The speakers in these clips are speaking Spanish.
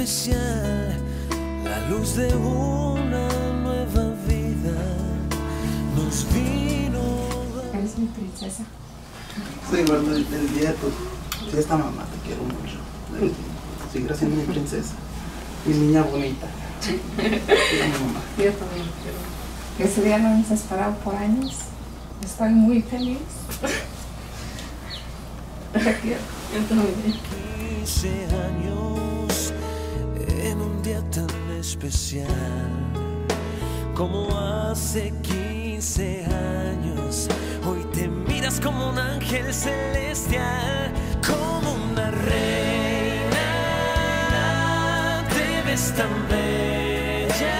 especial, la luz de una nueva vida nos vino. Eres mi princesa. Soy igual del día de tu fiesta, mamá, te quiero mucho. Seguirás siendo mi princesa, mi niña bonita. Mamá. Yo también quiero. Ese día lo hemos esperado por años. Estoy muy feliz. Te quiero. Yo también. 15 años en un día tan especial, como hace 15 años. Hoy te miras como un ángel celestial, como una reina. Te ves tan bella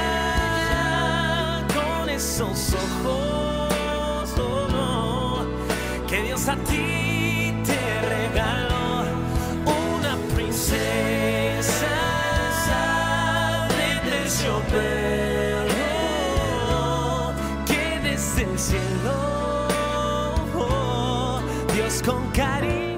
con esos ojos, oh, no, que Dios a ti te regaló, una princesa de terciopelo que desde el cielo, oh, Dios con cariño.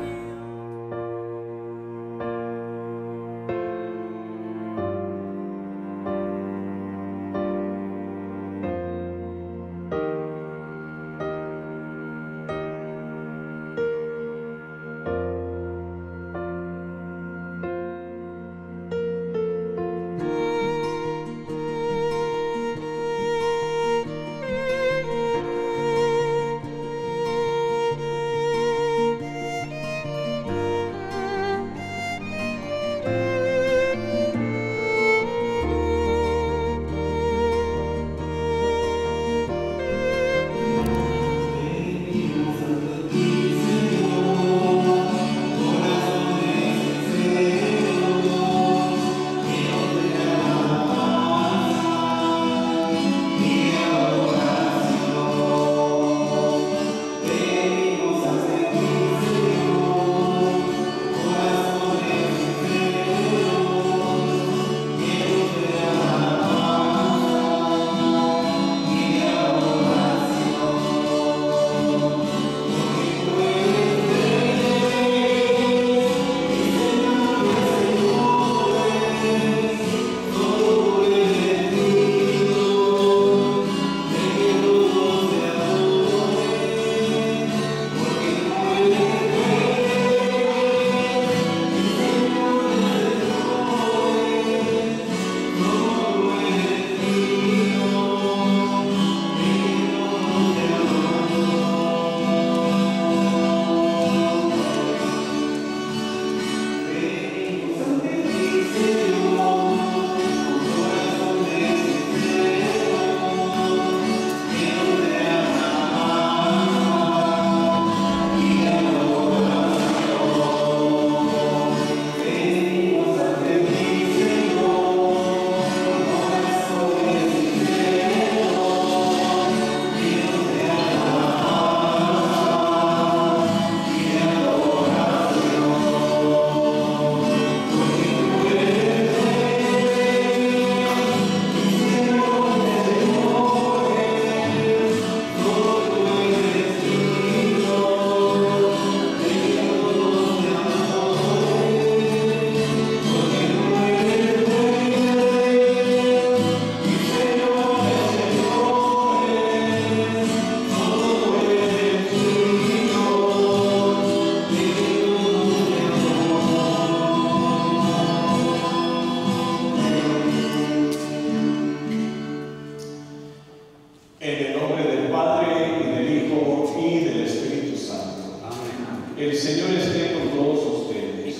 El Señor esté con todos ustedes.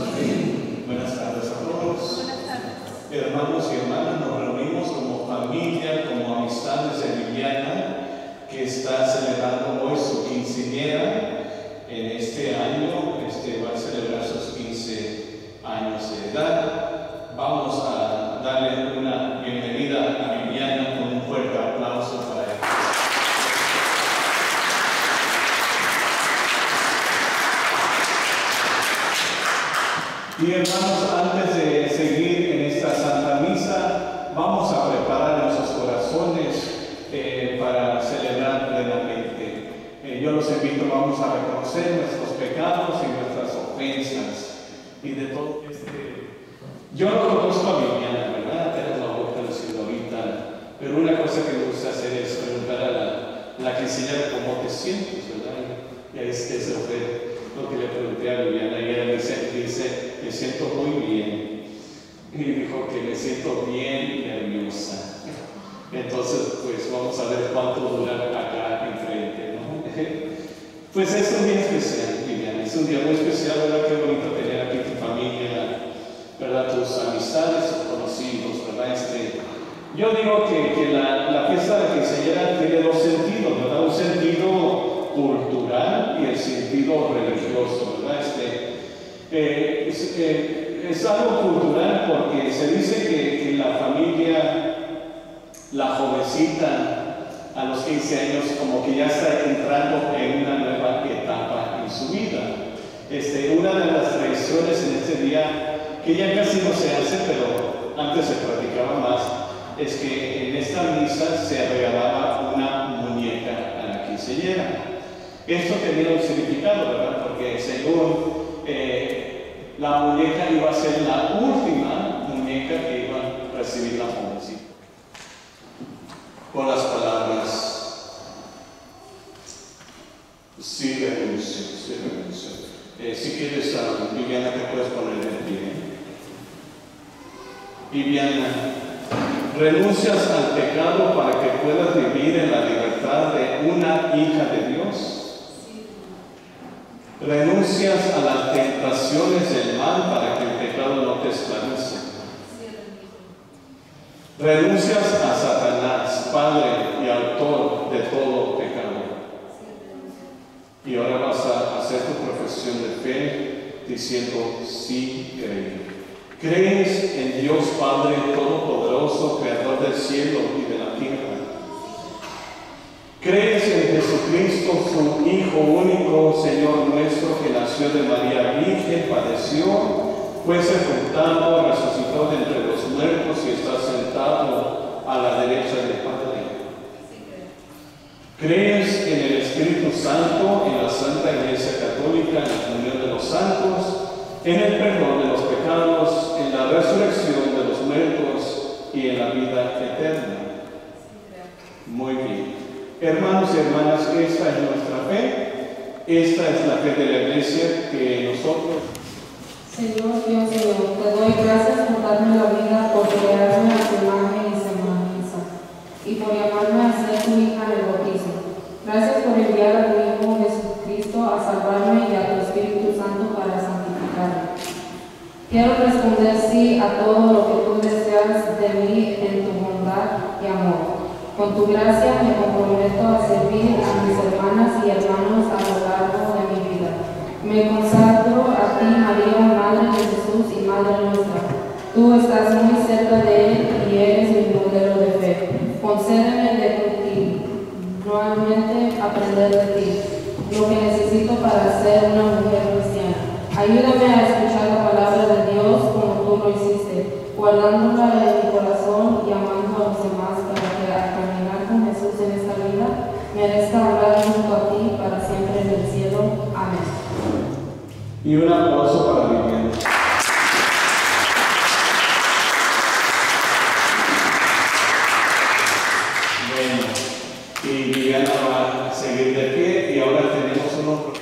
Buenas tardes a todos. Hermanos y hermanas, nos reunimos como familia, como amistades de Viviana, que está celebrando hoy su quinceañera. En este año va a celebrar sus 15 años de edad. Vamos a darle una bienvenida a Viviana con un fuerte aplauso para ella. Y hermanos, antes de seguir en esta Santa Misa, vamos a preparar nuestros corazones para celebrar plenamente. Yo los invito, vamos a reconocer nuestros pecados y nuestras ofensas. Y de todo Yo no conozco a Viviana, ¿verdad? Tenemos la boca diciendo ahorita, pero una cosa que me gusta hacer es preguntar a la quinceañera cómo te sientes, ¿verdad? Y ahí eso fue lo que le pregunté a Viviana y ella dice, me siento muy bien. Y dijo que me siento bien nerviosa. Entonces, pues vamos a ver cuánto dura acá enfrente, ¿no? Pues es un día especial, Viviana, es un día muy especial, ¿verdad? Qué bonito tener aquí tu familia, ¿verdad? Tus amistades, tus conocidos, ¿verdad? Yo digo que la fiesta de la quinceañera tiene dos sentidos, ¿verdad? Un sentido cultural y el sentido religioso, ¿verdad? Es algo cultural porque se dice que la familia, la jovencita, a los 15 años como que ya está entrando en una nueva etapa en su vida. Una de las tradiciones en este día, que ya casi no se hace, pero antes se practicaba más, es que en esta misa se regalaba una muñeca a la quinceañera. Esto tenía un significado, ¿verdad? Porque según la muñeca iba a ser la última muñeca que iba a recibir la jovencita. Con las palabras, sí renuncio, sí renuncio. Si quieres, Viviana, te puedes poner de pie. Viviana, ¿renuncias al pecado para que puedas vivir en la libertad de una hija de Dios? ¿Renuncias a las tentaciones del mal para que el pecado no te esclavice? ¿Renuncias a Satanás, padre y autor de todo pecado? Y ahora vas a hacer tu profesión de fe diciendo sí creo. ¿Crees en Dios Padre Todopoderoso, Creador del cielo y de la tierra? ¿Crees en Jesucristo, su Hijo único, Señor nuestro, que nació de María Virgen, padeció, fue sepultado, resucitó de entre los muertos y está sentado a la derecha del Padre? ¿Crees en el Espíritu Santo, en la Santa Iglesia Católica, en la comunión de los santos, en el perdón de los pecados, en la resurrección de los muertos y en la vida eterna? Muy bien. Hermanos y hermanas, esta es nuestra fe, esta es la fe de la Iglesia que nosotros... Señor Dios mío, te doy gracias por darme la vida, por crearme a tu imagen y semejanza, y por llamarme a ser tu hija en el bautismo. Gracias por enviar a tu Hijo Jesucristo a salvarme y a tu Espíritu Santo para santificarme. Quiero responder sí a todo lo que tú deseas de mí en tu bondad y amor. Con tu gracia me comprometo a servir a mis hermanas y hermanos a lo largo de mi vida. Me consagro a ti, María, Madre de Jesús y Madre nuestra. Tú estás muy cerca de Él y eres mi modelo de fe. Concédeme de ti, nuevamente aprender de ti, lo que necesito para ser una mujer cristiana. Ayúdame a escuchar la palabra de Dios como tú lo hiciste, guardándola en mi corazón y amando a los demás para que al caminar con Jesús en esta vida merezca hablar junto a ti para siempre en el cielo. Amén. Y un aplauso para Viviana. Bueno, y Viviana va a seguir de pie y ahora tenemos uno.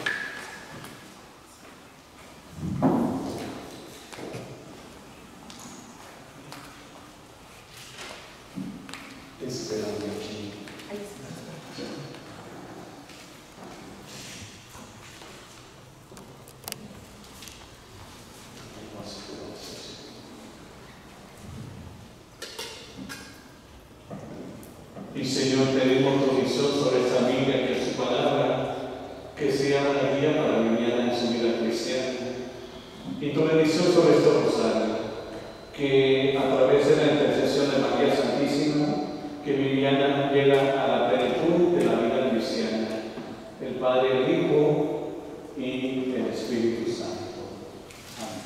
Esperando aquí. Y Señor, pedimos tu visión sobre esta familia, que su palabra, que sea una guía para Viviana en su vida cristiana. Y tu bendición sobre este rosario, que a través de la intercesión de María Santísima, que Viviana llega a la plenitud de la vida cristiana, el Padre, el Hijo y el Espíritu Santo. Amén.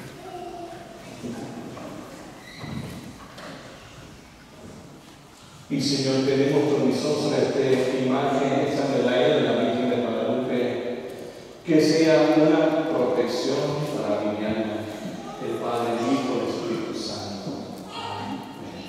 Y Y Señor, tenemos promisión sobre esta imagen, esta medalla de la Virgen de Guadalupe, que sea una protección para Viviana, el Padre, el Hijo, el Espíritu Santo. Amén.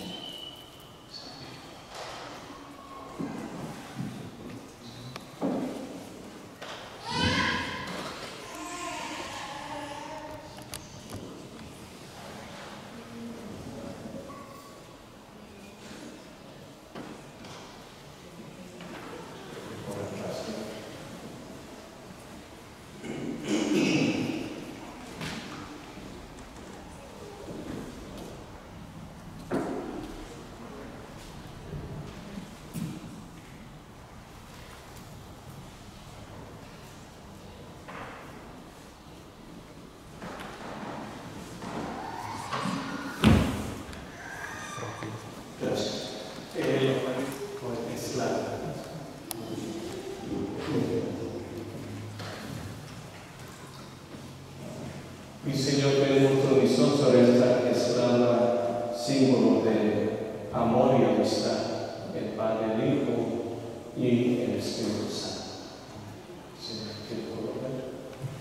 Mi Señor, tenemos provisión sobre esta esclava, símbolo de amor y amistad, el Padre, el Hijo y el Espíritu Santo. Señor, ¿qué puedo ver?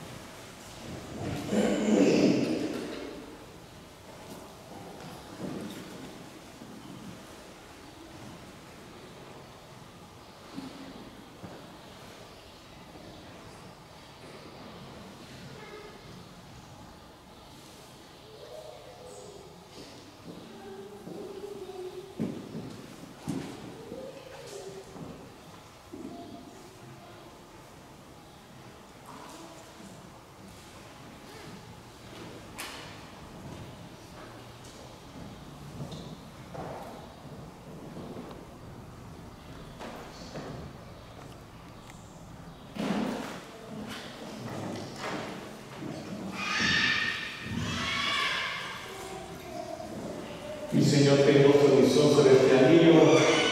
Mi Señor, tengo provisión sobre este anillo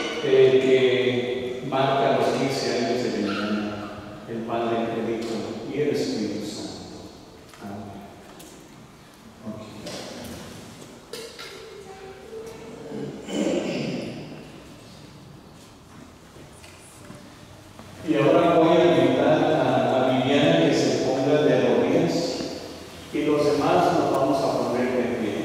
que marca los 15 años de Viviana, el Padre, el Hijo y el Espíritu Santo. Amén. Y ahora voy a invitar a Viviana que se ponga de rodillas y los demás nos vamos a poner de pie.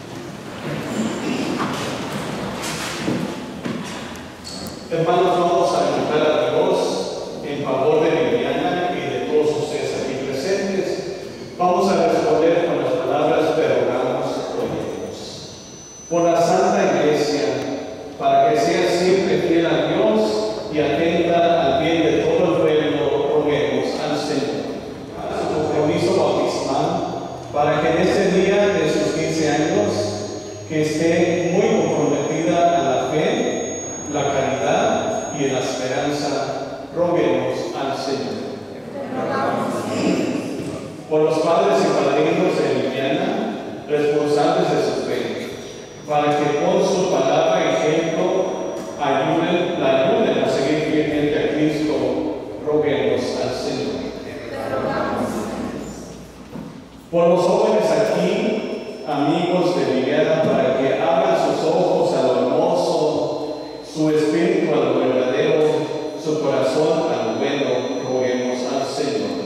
Hermanos, vamos a invocar a Dios en favor de Viviana y de todos ustedes aquí presentes. Vamos a responder con las palabras pero oramos por ellos. Por la Santa Iglesia, para que sea siempre fiel a Dios y atenta al bien de todo el pueblo, roguemos al Señor. A su compromiso bautismal, para que en este día de sus 15 años, que esté muy comprometida a la fe, la caridad y la esperanza, roguemos al Señor. Por los padres y padrinos de Viviana, responsables de su fe, para que con su palabra y ejemplo la ayuden a seguir fielmente a Cristo, roguemos al Señor. Por los jóvenes aquí, amigos de Viviana, para que abran sus ojos a lo hermoso, su espíritu a lo verdadero, su corazón a lo bueno, roguemos al Señor.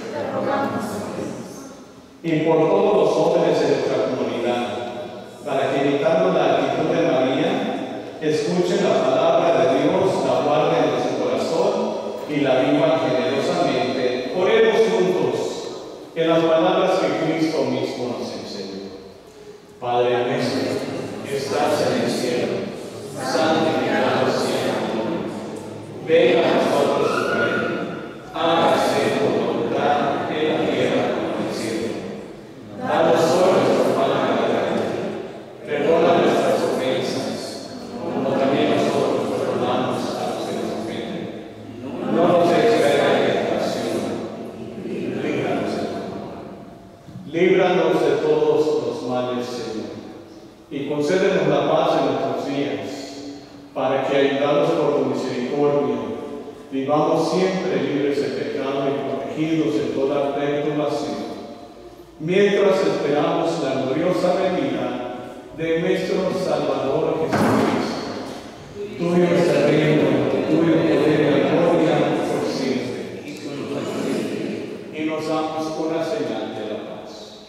Y por todos los jóvenes de nuestra comunidad, para que imitando la actitud de María, escuchen la palabra de Dios, la guarden en su corazón y la vivan generosamente. Oremos juntos en las palabras que Cristo mismo nos enseñó. Padre nuestro, que estás en el cielo, santificado sea tu nombre. Venga a nosotros tu reino. Hágase tu voluntad en la tierra como en el cielo. Danos hoy nuestro pan cada día. Perdona nuestras ofensas, como también nosotros perdonamos a los que nos ofenden. No nos dejes caer en tentación, líbranos del mal. Líbranos de todos los males, Señor, y concédenos la paz en nuestros días, para que, ayudados por tu misericordia, vivamos siempre libres de pecado y protegidos de toda perturbación, mientras esperamos la gloriosa venida de nuestro Salvador Jesucristo. Tuyo es el reino, tuyo el poder y la gloria por siempre. Y nos damos una señal de la paz.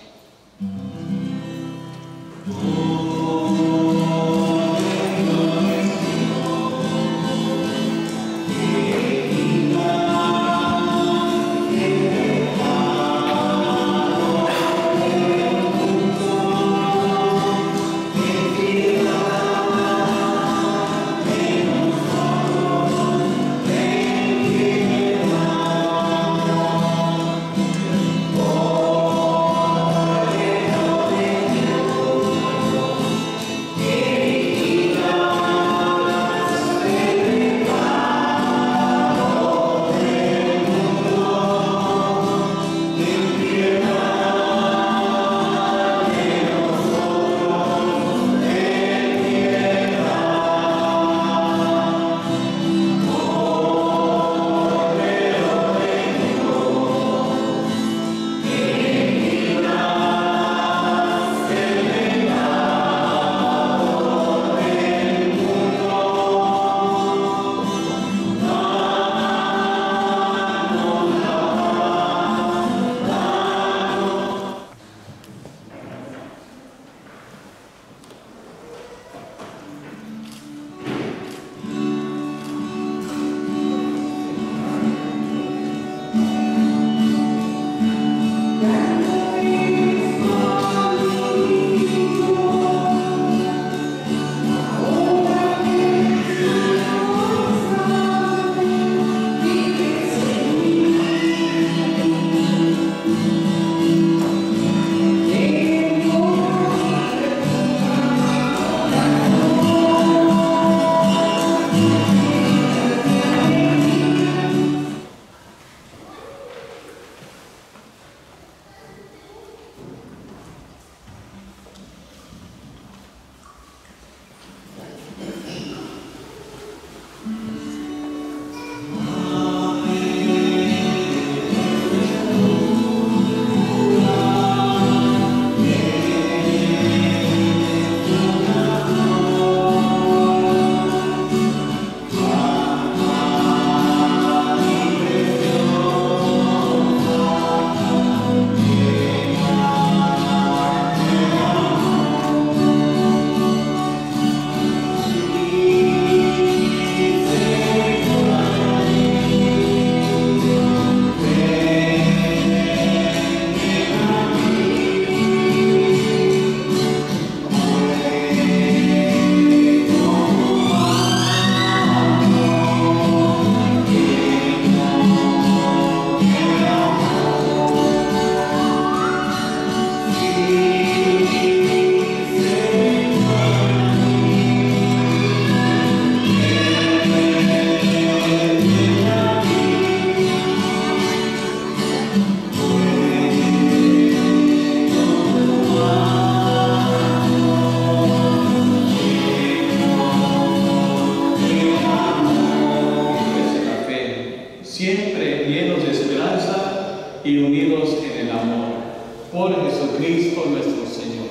Y unidos en el amor, por Jesucristo nuestro Señor.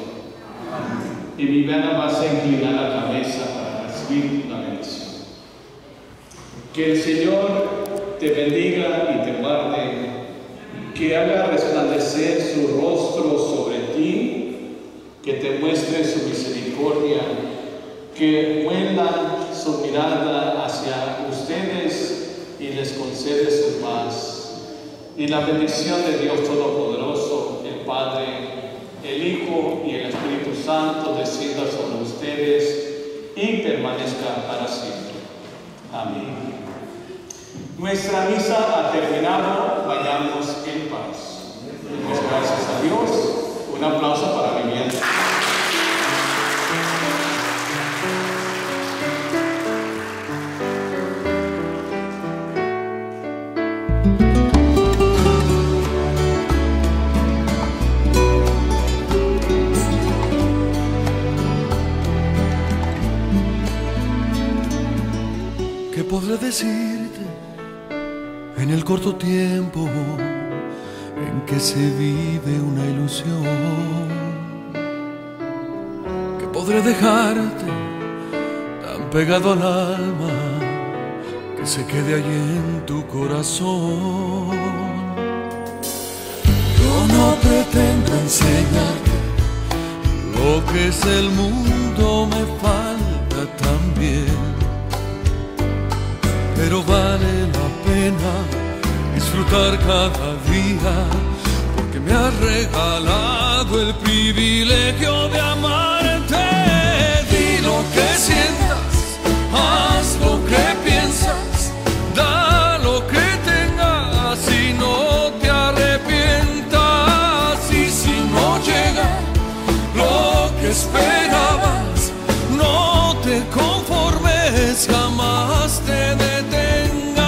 Y mi vena vas a inclinar la cabeza para recibir una bendición. Que el Señor te bendiga y te guarde, que haga resplandecer su rostro sobre ti, que te muestre su misericordia, que vuelva su mirada hacia ustedes y les concede su paz. Y la bendición de Dios Todopoderoso, el Padre, el Hijo y el Espíritu Santo descienda sobre ustedes y permanezca para siempre. Amén. Nuestra misa ha terminado, vayamos en paz. Pues gracias a Dios. Un aplauso para Viviana. ¿Qué podré decirte en el corto tiempo en que se vive una ilusión? Que podré dejarte tan pegado al alma, que se quede allí en tu corazón. Yo no pretendo enseñarte lo que es el mundo, me falta también, pero vale la pena disfrutar cada día, porque me has regalado el privilegio de amarte. Di lo que sientas, haz lo que piensas, da lo que tengas y no te arrepientas. Y si no llega lo que esperabas, no te conformes, jamás te detengas.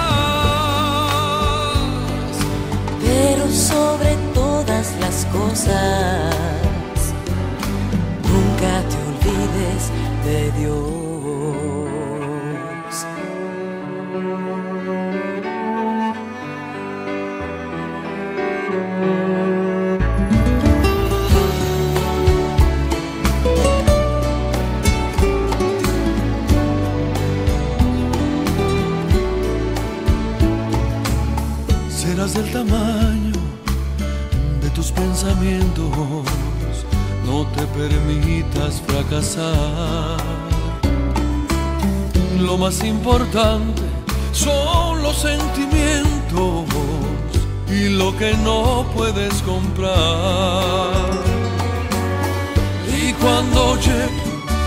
Pero sobre todas las cosas, nunca te olvides de Dios. Serás del tamaño de tus pensamientos, no te permitas fracasar. Lo más importante son los sentimientos y lo que no puedes comprar. Y cuando llegue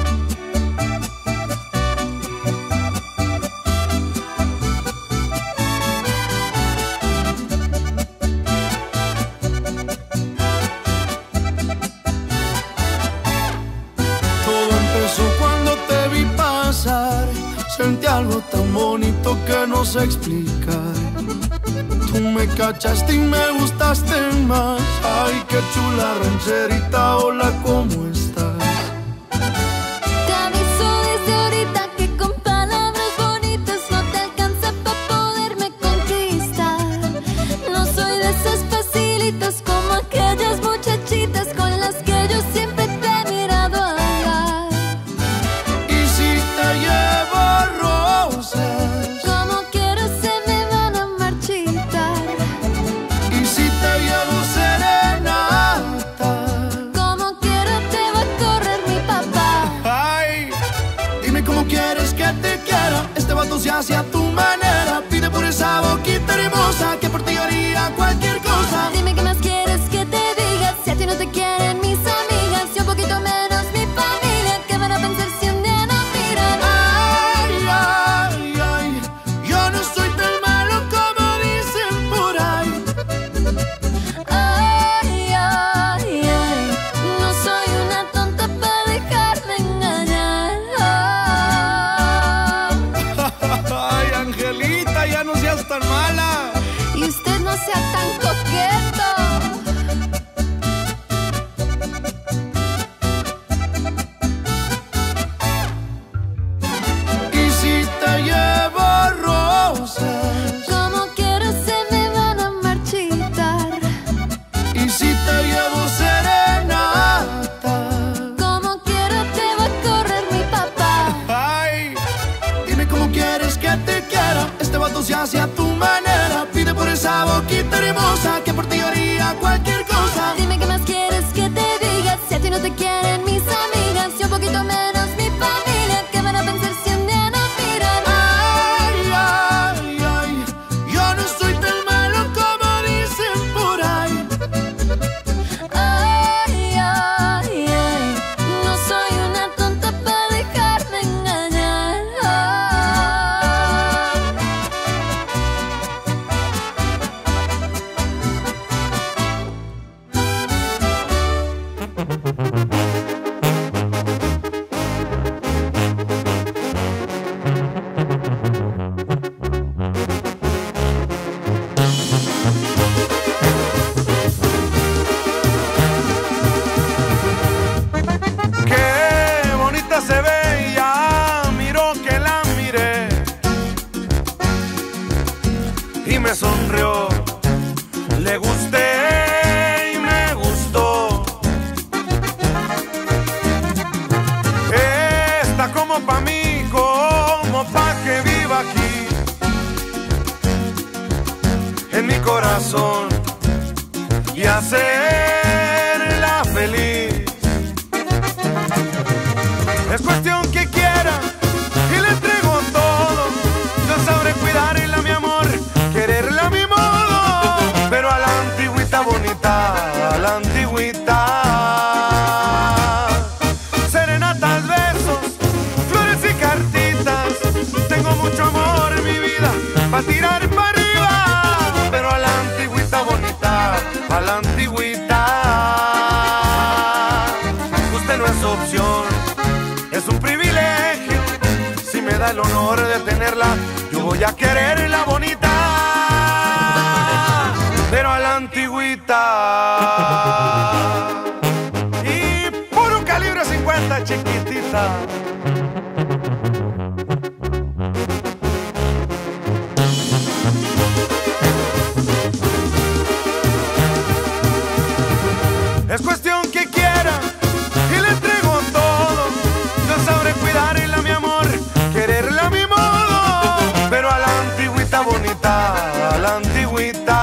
sentí algo tan bonito que no sé explicar. Tú me cachaste y me gustaste más. Ay, qué chula rancherita, hola, ¿cómo estás? Te aviso desde ahorita que con palabras bonitas no te alcanza para poderme conquistar. No soy de esas facilitas como aquellas muchachitas con las que yo siempre te he mirado hablar. Y si te llevo rosas, como quiero se me van a marchitar. y si te llevo serenata, Como quiero te va a correr mi papá. ay, dime cómo quieres que te quiera. Este vato se hace a tu manera. Pide por esa boquita hermosa que por ti haría cualquier cosa. Dime qué más quieres que te diga. Si a ti no te quieren mis amigas y un poquito menos mi familia, ¿qué van a pensar si un día nos miran? Ay, ay, ay, yo no soy tan malo como dicen por ahí. Ay, ay, ay, no soy una tonta para dejarme engañar. Ay, Angelita, ya no seas tan mala. Y usted no sea tan coqueto. Y si te llevo rosas, Como quiero se me van a marchitar. y si te llevo serenata, Como quiero te va a correr mi papá. ay, dime cómo quieres que te quiera. Este vato se hace a tu manera. Pide por esa boquita hermosa que por ti haría cualquier cosa. Dime qué más quieres que te diga. Si a ti no te quieren mis amigas y un poquito menos mi familia, ¿qué van a pensar si un día nos miran? Ay, ay, ay, yo no soy tan malo como dicen por ahí. Ay, ay, ay, no soy una tonta para dejarme engañar. Qué bonita se ve, y ya miró que la miré y me sonrió. Le gusté y me gustó. Está como pa' mí, corazón y hacerla feliz. Es cuestión que quiera y le entrego todo. Yo sabré cuidarla, mi amor, quererla a mi modo, pero a la antigüita bonita, a la antigüita. Serenatas, besos, flores y cartitas. Tengo mucho amor en mi vida pa' tirar para arriba, pero a la antigüita bonita, a la antigüita. Usted no es opción, es un privilegio. Si me da el honor de tenerla, yo voy a quererla bonita, pero a la antigüita. Y puro calibre 50, chiquitita. Es cuestión que quiera y le entrego todo. Yo sabré cuidarla, mi amor, quererla a mi modo, pero a la antigüita bonita, a la antigüita.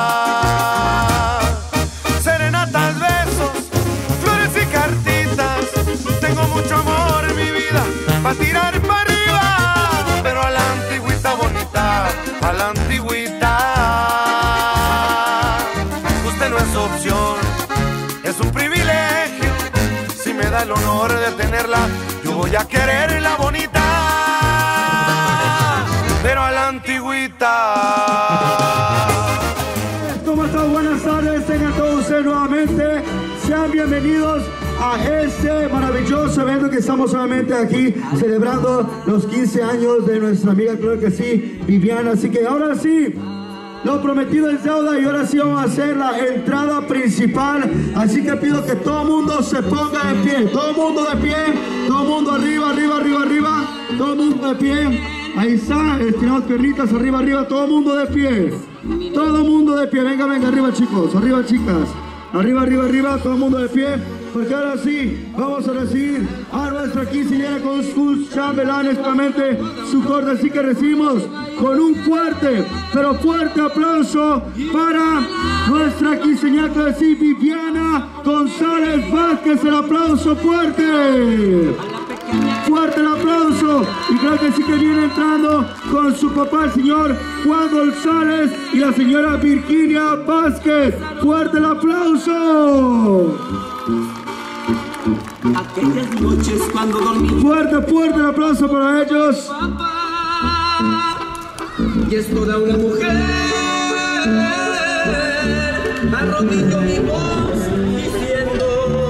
Serenatas, besos, flores y cartitas. Tengo mucho amor en mi vida pa' tirar para arriba, pero a la antigüita bonita, a la antigüita. Usted no es opción, es un privilegio. Si me da el honor de tenerla, yo voy a quererla bonita, pero a la antigüita. ¿Cómo están? Buenas tardes, tengan todos ustedes nuevamente. Sean bienvenidos a este maravilloso evento que estamos nuevamente aquí celebrando los 15 años de nuestra amiga, creo que sí, Viviana. Así que ahora sí, lo prometido es deuda y ahora sí vamos a hacer la entrada principal. Así que pido que todo el mundo se ponga de pie. Todo el mundo de pie. Todo el mundo arriba, arriba, arriba, arriba. Todo el mundo de pie. Ahí está, estirados piernitas, arriba, arriba. Todo el mundo de pie. Todo el mundo de pie. Venga, venga, arriba chicos, arriba chicas. Arriba, arriba, arriba, todo el mundo de pie. Porque ahora sí, vamos a recibir a nuestra quinceañera con sus chambelanes, realmente su corte. Así que recibimos con un fuerte, pero fuerte aplauso para nuestra quinceañera, que sí, Viviana González Vázquez. El aplauso fuerte. Fuerte el aplauso. Y creo que sí que viene entrando con su papá, el señor Juan González, y la señora Virginia Vázquez. Fuerte el aplauso. Aquellas noches cuando dormí. Fuerte, fuerte el aplauso para ellos. Y es toda una mujer. Arrodillo mi voz diciendo.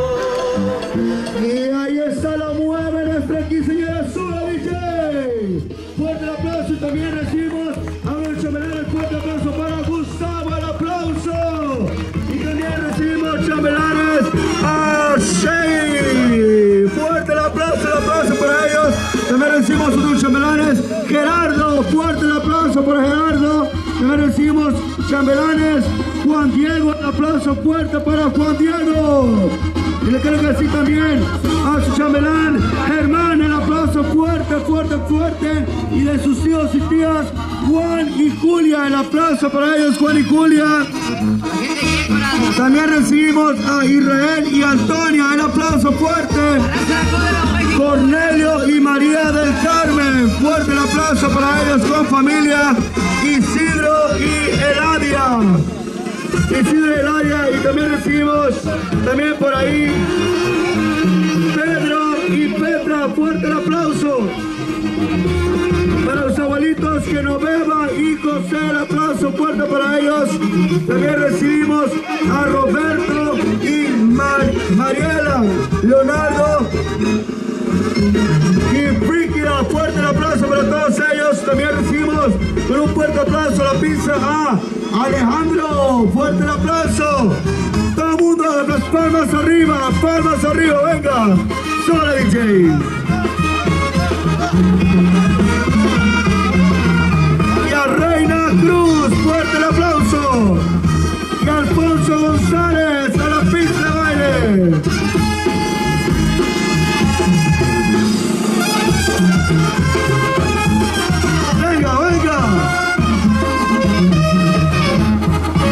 Y ahí está la mueve nuestra quinceañera Sula DJ. Fuerte el aplauso y también recibimos a los chambelanes. Fuerte aplauso para Gustavo, el aplauso. Y también recibimos chambelanes a Shea. Fuerte el aplauso para ellos. También recibimos otros chambelanes. Gerardo, fuerte el aplauso para Gerardo. También recibimos chambelanes Juan Diego, el aplauso fuerte para Juan Diego. Y le quiero decir también a su chambelán Germán, el aplauso fuerte, fuerte, fuerte. Y de sus tíos y tías Juan y Julia, el aplauso para ellos, Juan y Julia. También recibimos a Israel y Antonia, el aplauso fuerte. Cornelio y María del Carmen, fuerte el aplauso para ellos con familia. Isidro y Eladia. Isidro y Eladia. Y también recibimos también por ahí Pedro y Petra, fuerte el aplauso. Para los abuelitos que no beban y José, el aplauso fuerte para ellos. También recibimos a Roberto y Mariela, Leonardo y Brígida, fuerte el aplauso para todos ellos. También recibimos con un fuerte aplauso a la pizza a Alejandro, fuerte el aplauso. Todo el mundo, las palmas arriba, venga. Sola DJ. Y a Reina Cruz, fuerte el aplauso. Y a Alfonso González a la pista de baile. Venga, venga.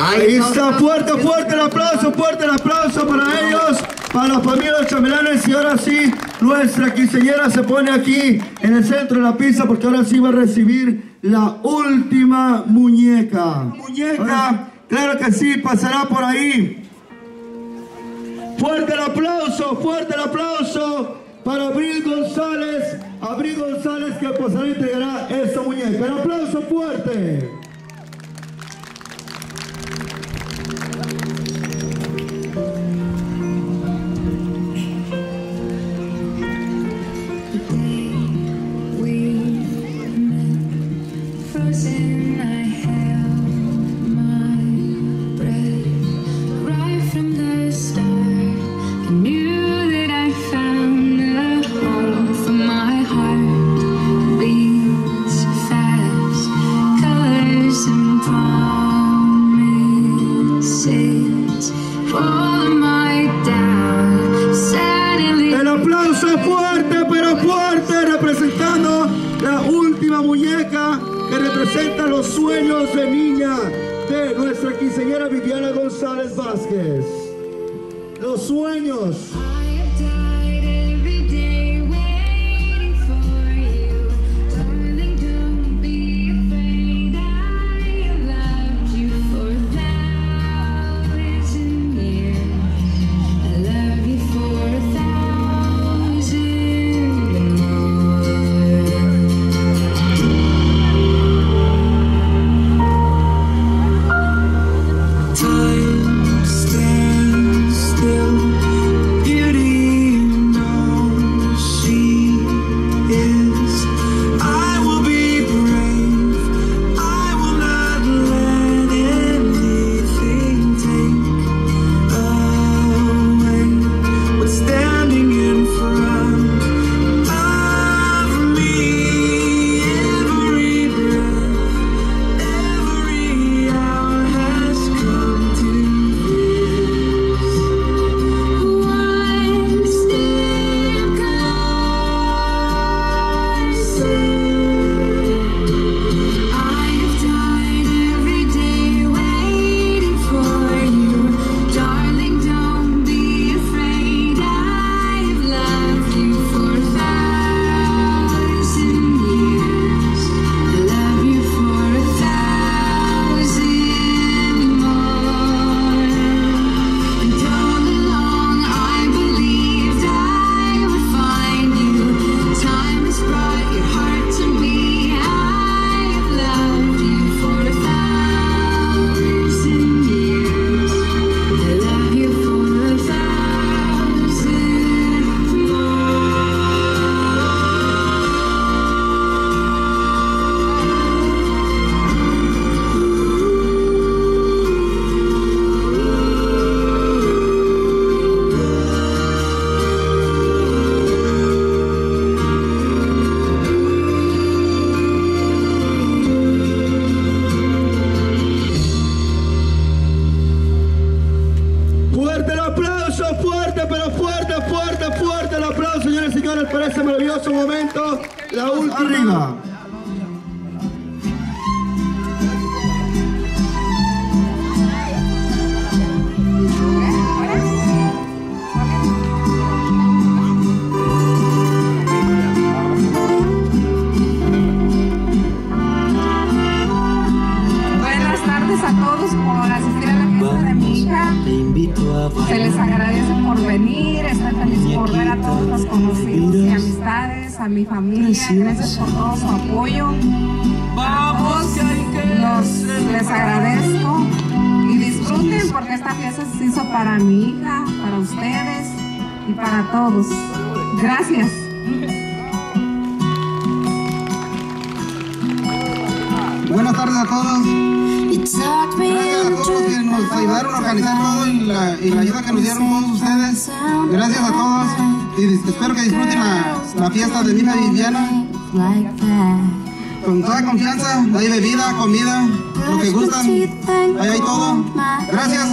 Ahí está, fuerte el aplauso para ellos, para la familia de los chambelanes. Y ahora sí, nuestra quinceañera se pone aquí en el centro de la pista porque ahora sí va a recibir la última muñeca. Claro que sí, pasará por ahí. Fuerte el aplauso para Abril González que pasará y entregará esta muñeca. El aplauso fuerte. El aplauso fuerte, pero fuerte, representando la última muñeca que representa los sueños de niña de nuestra quinceañera Viviana González Vázquez. Los sueños. Fuerte el aplauso, señores y señores, por ese maravilloso momento. La última. Arriba. Buenas tardes a todos por asistir a la fiesta de mi hija. Se les agradece por venir, estoy feliz por ver a todos los conocidos y amistades, a mi familia, gracias por todo su apoyo. Les agradezco y disfruten porque esta fiesta se hizo para mi hija, para ustedes y para todos. Gracias. Buenas tardes a todos. Gracias a todos los que nos ayudaron a organizar todo y la ayuda que nos dieron todos ustedes. Gracias a todos y espero que disfruten la fiesta de mi hija Viviana. Con toda confianza, hay bebida, comida, lo que gustan, ahí hay todo. Gracias.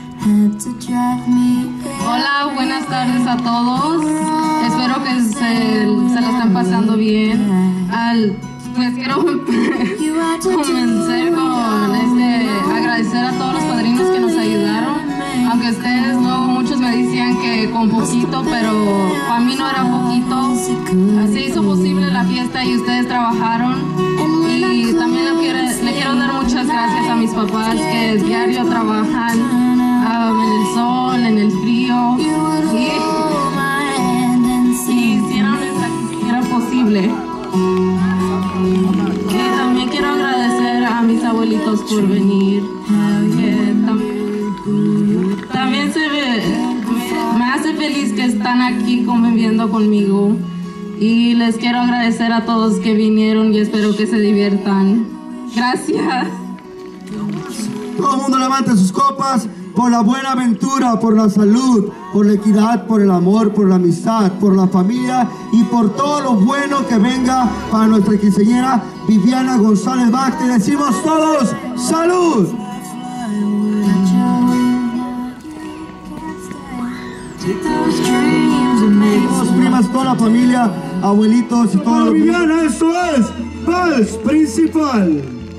Hola, buenas tardes a todos. Espero que se la estén pasando bien. Pues quiero comenzar con agradecer a todos los padrinos un poquito, pero para mí no era poquito. Se hizo posible la fiesta y ustedes trabajaron. Y también le quiero dar muchas gracias a mis papás que diario trabajan en el sol, en el frío. Y hicieron que era posible. Y también quiero agradecer a mis abuelitos por venir. También me hace feliz que están aquí conviviendo conmigo. Y les quiero agradecer a todos que vinieron y espero que se diviertan. Gracias. Todo el mundo levante sus copas por la buena aventura, por la salud, por la equidad, por el amor, por la amistad, por la familia y por todo lo bueno que venga para nuestra quinceañera Viviana González Vázquez. Decimos todos, ¡salud! Todos, primas, toda la familia, abuelitos y todo. Viviana, esto es Vals Principal.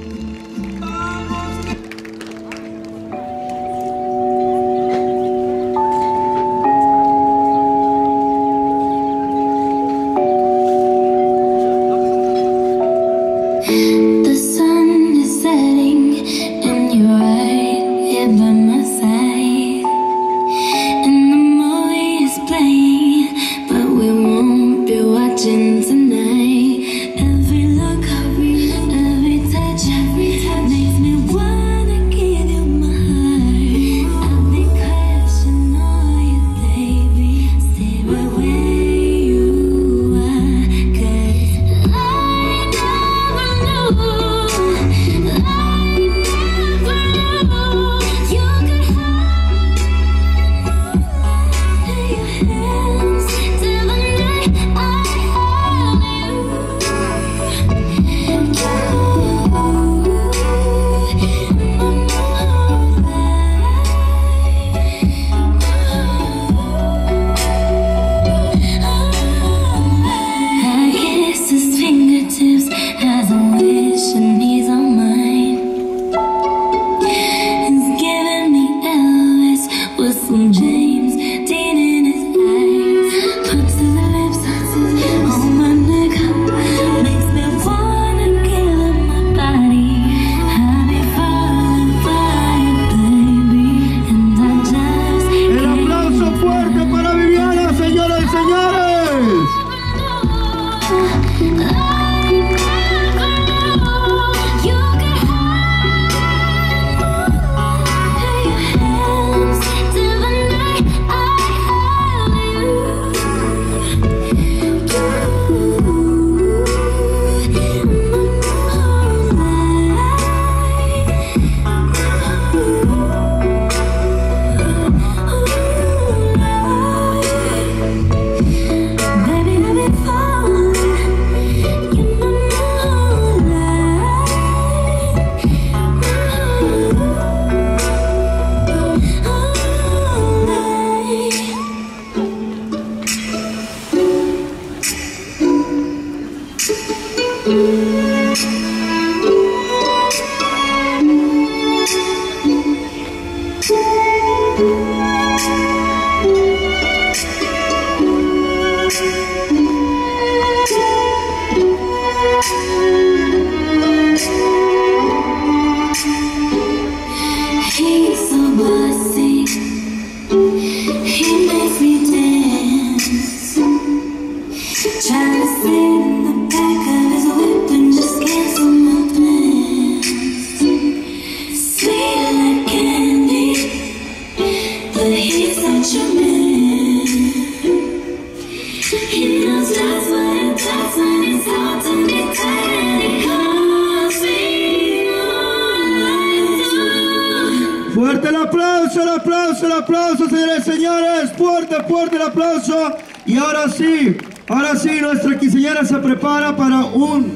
Fuerte el aplauso, el aplauso, el aplauso, señores y señores. Fuerte, fuerte el aplauso. Y ahora sí, nuestra quinceañera se prepara para un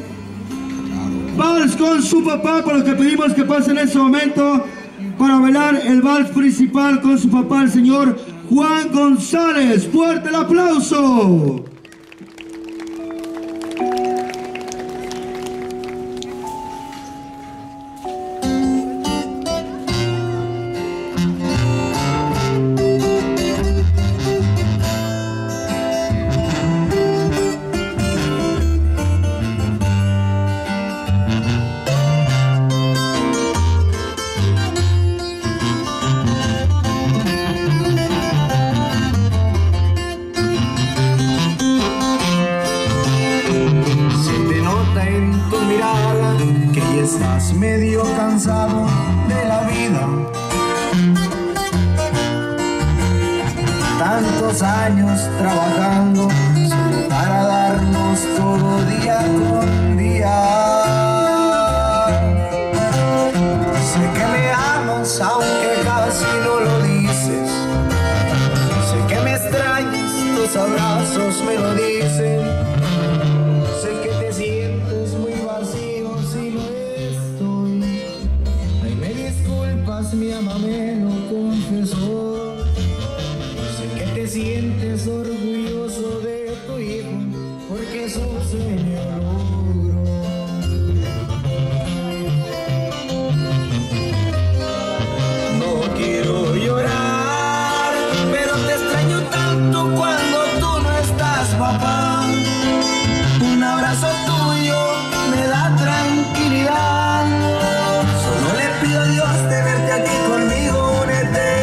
vals con su papá, por lo que pedimos que pase en este momento para bailar el vals principal con su papá, el señor Juan González. Fuerte el aplauso. tantos años trabajando solo para darnos todo día con día. Sé que me amas aunque casi no lo dices. Sé que me extrañas, tus abrazos me lo dicen. Sé que te sientes muy vacío si no estoy. Ay, me disculpas, mi mamá me lo confesó. Sé que te sientes orgulloso de tu hijo porque su sueño logró. No quiero llorar, pero te extraño tanto cuando tú no estás, papá. Un abrazo tuyo me da tranquilidad. Solo le pido a Dios de verte aquí conmigo una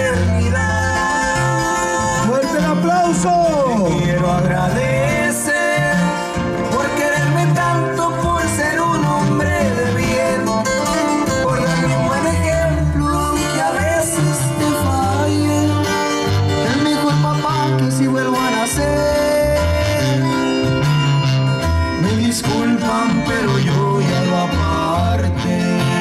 eternidad. ¡Fuerte el aplauso! Te quiero agradecer por quererme tanto, por ser un hombre de bien, por darme un buen ejemplo aunque a veces te falle. El mejor papá que si vuelvo a nacer. Me disculpan, pero yo ya lo aparte.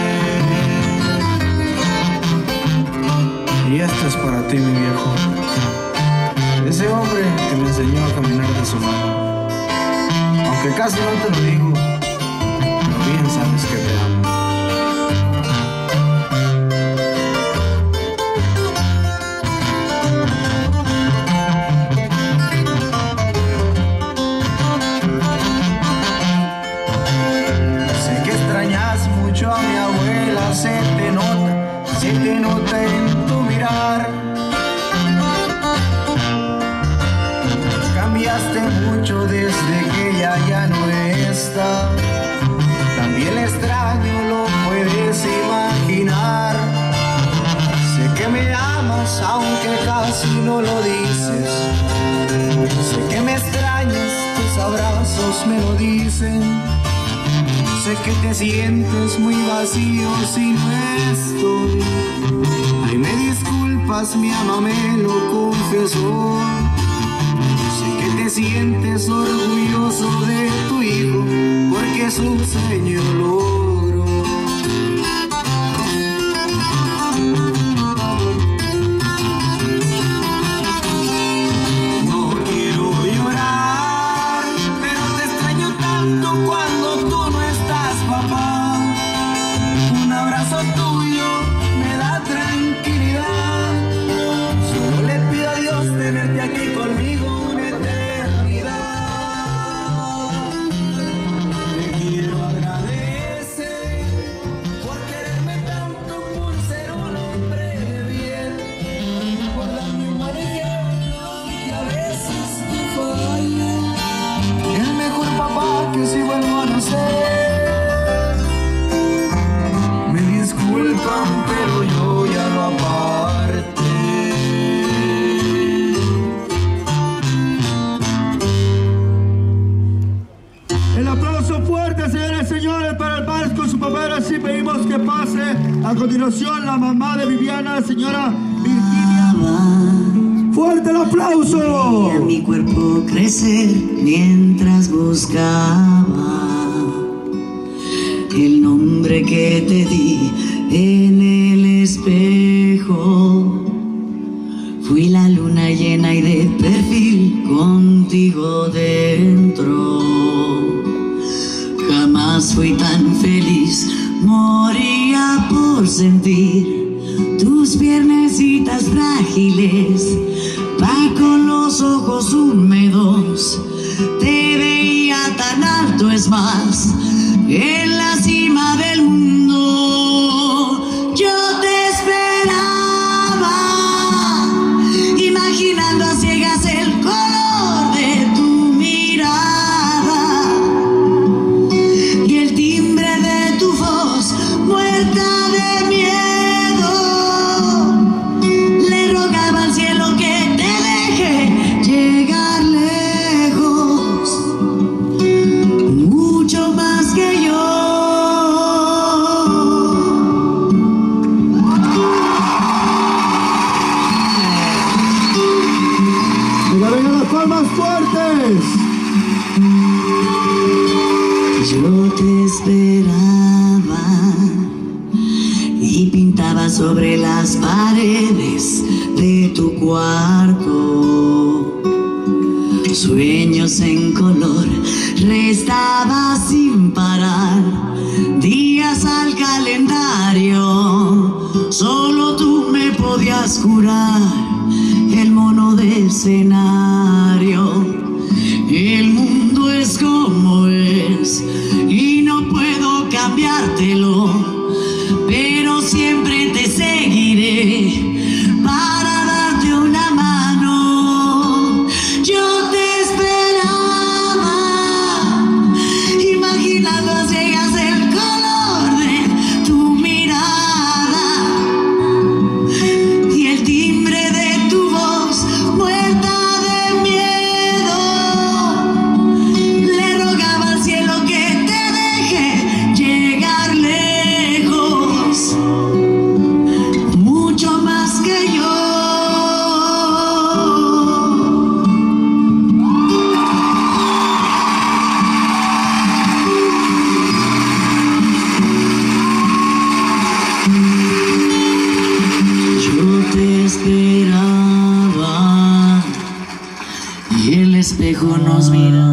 Y esto es para ti, mi viejo. Ese hombre que me enseñó a caminar de su mano. Aunque casi no te lo digo, pero bien sabes que te amo. Sé que extrañas mucho a mi abuela, se te nota en tu mirar. Cambiaste mucho desde que ella ya no está. También extraño, lo puedes imaginar. Sé que me amas aunque casi no lo dices. Sé que me extrañas, tus abrazos me lo dicen. Sé que te sientes muy vacío si no estoy. Ay, me disculpas, mi mamá me lo confesó. Te sientes orgulloso de tu hijo porque su sueño logró. No quiero llorar, pero te extraño tanto cuando tú no estás, papá. Un abrazo tuyo me da tranquilidad. Solo le pido a Dios tenerte aquí conmigo. Que si vuelvo a nacer. Me disculpan, pero yo ya lo aparté. El aplauso fuerte, señores y señores, para el vals con su papá. Ahora sí pedimos que pase a continuación la mamá de Viviana, señora Virginia. ¡Fuerte el aplauso! Veía mi cuerpo crecer mientras buscaba el nombre que te di en el espejo. Fui la luna llena y de perfil contigo dentro. Jamás fui tan feliz, moría por sentir tus piernecitas frágiles, con los ojos húmedos. Te veía tan alto, es más, en la cima del mundo. Yo te esperaba, imaginando a ciegas el color de tu mirada y el timbre de tu voz, muerta de miedo. Le rogaba al cielo que te deje llegar lejos, mucho más que yo. González. Yo te esperaba y pintaba sobre las paredes de tu cuarto sueños en color, restaba sin parar días al calendario. Solo tú me podías curar el mono de escenario. El mundo es como es y no puedo cambiártelo, pero siempre te seguiré para darte una mano. Yo te esperaba, imaginando a ciegas el color de tu mirada y el timbre de tu voz muerta de miedo. Le rogaba al cielo que te deje llegar lejos, mucho más que yo. Yo te esperaba y el espejo nos mira.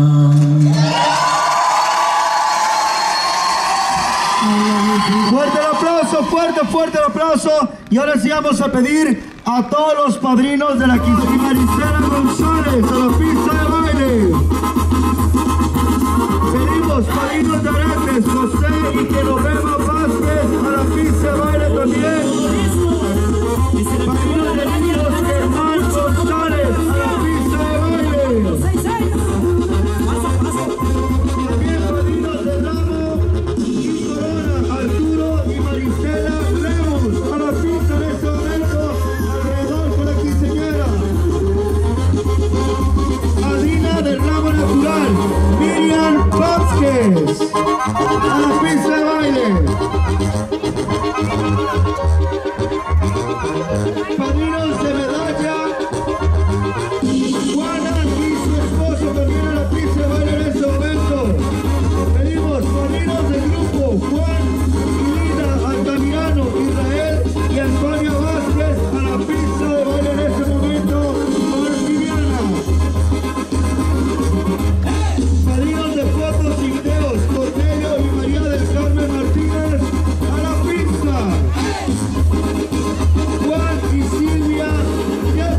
Fuerte el aplauso, fuerte el aplauso. Y ahora sí vamos a pedir a todos los padrinos de la quinceañera Marisela González a la pista de baile. Pedimos padrinos de Arantes, José y Genoveva Vázquez a la pista de baile también. Padrinos de niños, Germán González a la pista de baile. También padrinos de Ramo y Corona, Arturo y Marisela Lemus a la pista en este momento, alrededor con la quinceañera. Adina del Ramo Natural, Miriam Vázquez a la pista de baile. Padrinos de medalla, Juana y su esposo también a la pista de baile en este momento. Pedimos padrinos del grupo, Juan y Lina Altamirano, Israel y Antonio Vázquez a la pista de baile en este momento, Martiniana. Padrinos de fotos y videos, Cornelio y María del Carmen Martínez a la pista. Juan y Silvia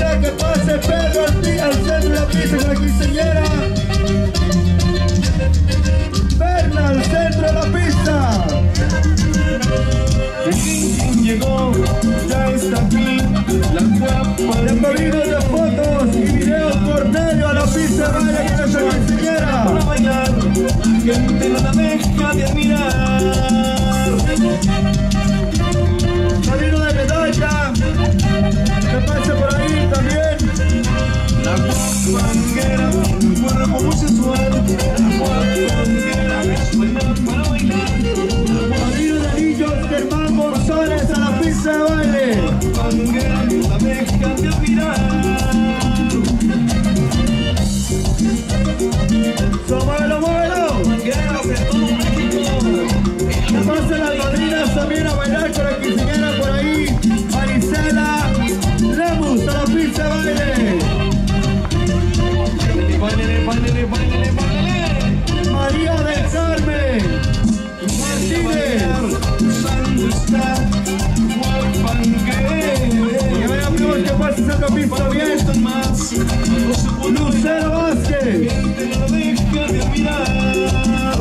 derecha, que pase Pedro al centro de la pista con la quinceañera. Berna al centro de la pista. ¿Quién llegó? Ya está aquí. La guapa de pedidos de fotos y videos por medio a la pista de baile con esa quinceañera. Para bailar, la gente no la deja de admirar. Camino de medalla, que pase por ahí también. La guapanguera, un cuerpo muy sensual. La guapanguera es buena para bailar. Camino de anillos, Germán González a la pista de baile. La guapanguera no la deja de admirar. ¡Muévelo, muévelo! Mangueras de todo México. Que pasen las madrinas también a bailar con la quinceañera por ahí. Marisela Lemus a la pista de baile. Bailele, bailele, bailele, bailele. María del Carmen Martínez. Usando esta guapanguera. Y ahora vemos que pasa esa pista bien. Lucero Vázquez. No la deja de admirar.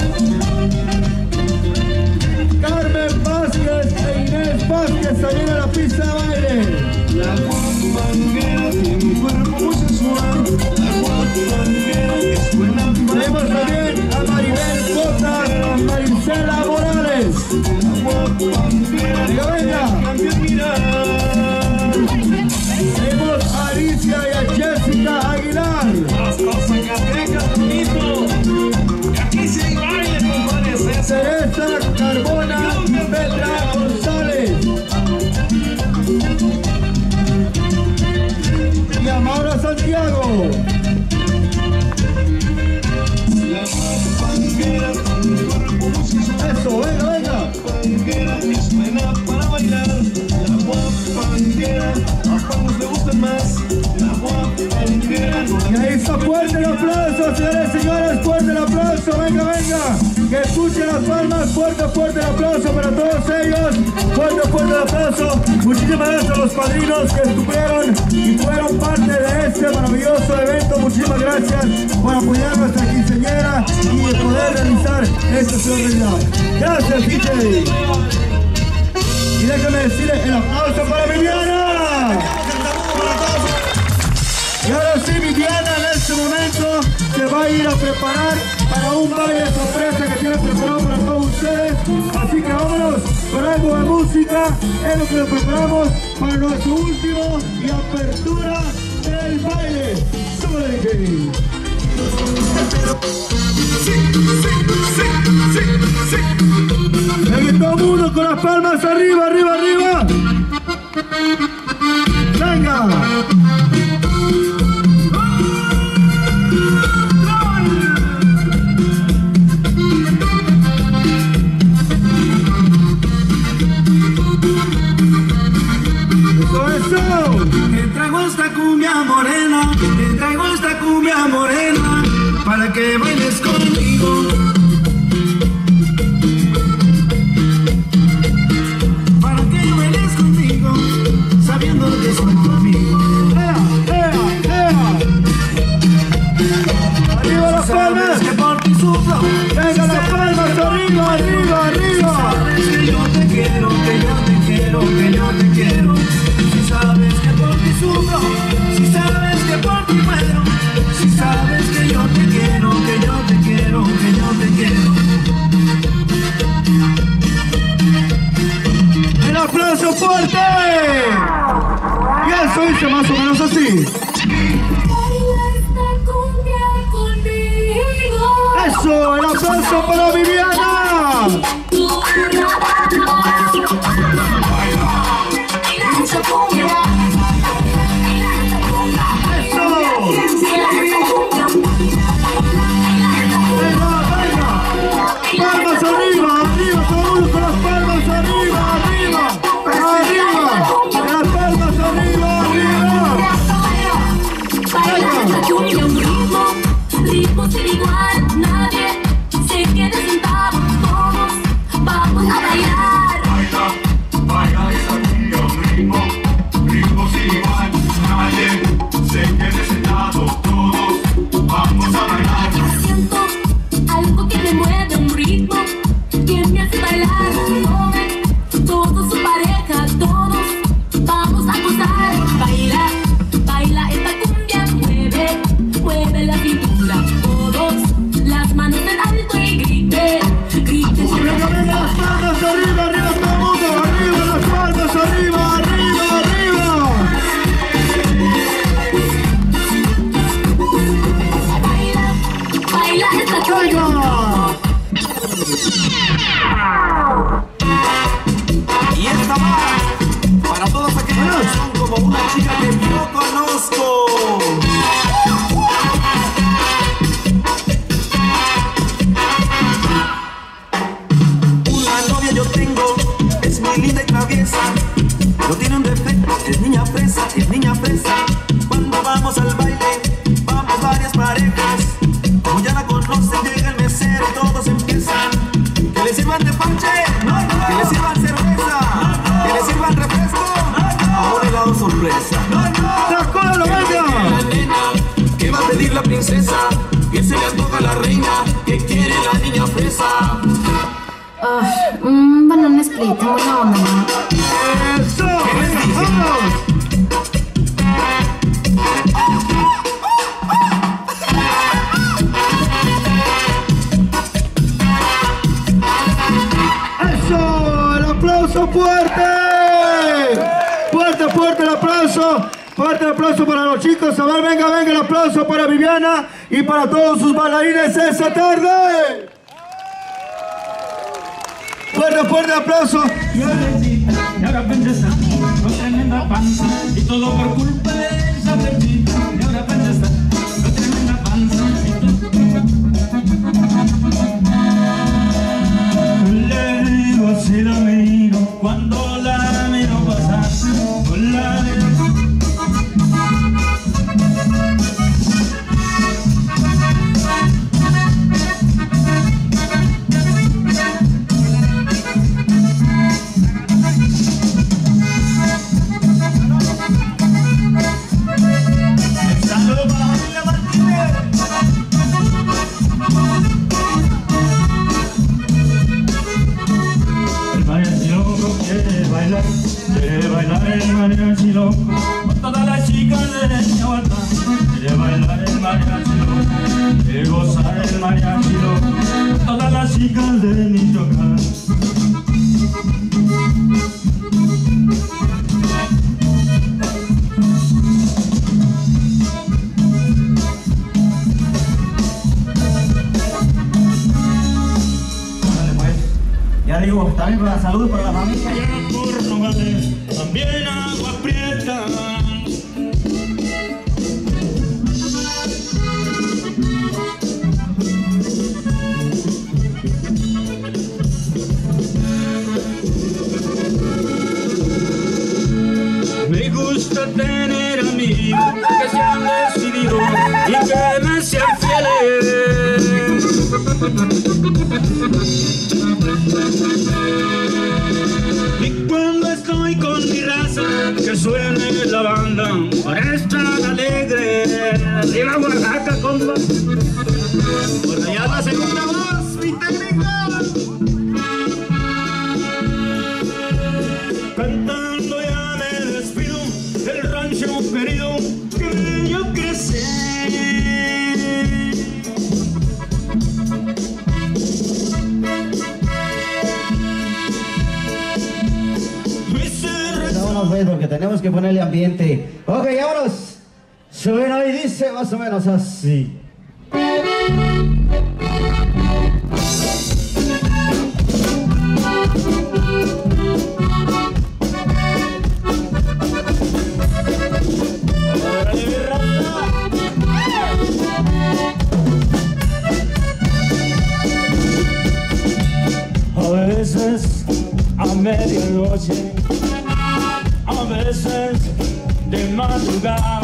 Carmen Vázquez e Inés Vázquez también a la pista de baile. La guapanguera tiene un cuerpo muy sensual. La guapanguera es buena para tenemos también a Maribel Cota, a Marisela Morales. La guapanguera venga, venga. de admirar. Tenemos a Alicia y a Jessica Aguilar. Hasta Zacatecas, bonito. Y aquí sí hay baile, compadres. Teresa Carbona Petra González. Y a Maura Santiago. La guapanguera tiene un cuerpo muy sensual. Eso, venga, venga. La guapanguera es buena para bailar. La guapanguera a Pablos le gustan más. La guapanguera no Y ahí está fuerte el aplauso, señores y señores, fuerte el aplauso, venga, venga. Que escuchen las palmas, fuerte, fuerte el aplauso para todos ellos. Fuerte, fuerte el aplauso. Muchísimas gracias a los padrinos que estuvieron y fueron parte de este maravilloso evento. Muchísimas gracias por apoyar a nuestra quinceañera y poder realizar esta solemnidad. Gracias, DJ. Y déjame decirle el aplauso para Viviana. Y ahora sí, Viviana en este momento se va a ir a preparar para un baile sorpresa que tiene preparado para todos ustedes. Así que vámonos con algo de música. Es lo que nos preparamos para nuestro último y apertura del baile. ¡Súbele, DJ! Venga, todo el mundo con las palmas arriba, arriba, arriba. ¡Venga! Te traigo esta cumbia morena, te traigo esta cumbia morena, para que bailes conmigo. Para que bailes conmigo, sabiendo que soy tu amigo. ¡Arriba las palmas! Que por ti sufro. ¡Venga las palmas! ¡Arriba, arriba, arriba! Sabes que yo te quiero, que yo te quiero, que yo te quiero. Si sabes que por ti sufro, si sabes que por ti muero, si sabes que yo te quiero, que yo te quiero, que yo te quiero. ¡Un aplauso fuerte! Y eso dice más o menos así. ¡Eso! ¡El aplauso para Viviana! ¡Palmas arriba! ¡Arriba! ¡Todos con las palmas arriba! ¡Arriba! ¡Arriba! ¡Las palmas arriba! ¡Arriba! Ritmo sin igual, nadie se queda sentado, todos oh sorpresa. ¡Trascódalo, venga! ¿Qué va a pedir la princesa? ¿Qué se le antoja a la reina? ¿Qué quiere la niña fresa? Banana split, buena onda, ¿no? ¡Eso! ¡Eso! ¡El aplauso fuerte! ¡Fuerte, fuerte el aplauso! Fuerte el aplauso para los chicos. A ver, venga, venga el aplauso para Viviana y para todos sus bailarines esta tarde. Fuerte, fuerte aplauso. Y ahora princesa, con tremenda panza, y todo por culpa de esa flechita. Y ahora princesa, con tremenda panza, le digo así la miro, cuando la miro pasar, con la de... Quiere bailar el mariachi loco con todas las chicas de Yahuatán. Quiere bailar el mariachi loco, quiere gozar el mariachi loco con todas las chicas de Michoacán. Ya digo, también para saludos para la familia. Por Nogales, también agua prieta. Me gusta tener amigos que sean decididos y que me sean fieles. Y cuando estoy con mi raza, que suene la banda para estar alegre. Arriba Oaxaca, compa. Por allá la segunda voz, mi técnica. Cantando ya me despido del rancho querido que yo crecí. Porque tenemos que ponerle ambiente. Ok, vámonos. Suena y dice más o menos así. A veces a medianoche, a veces de madrugada,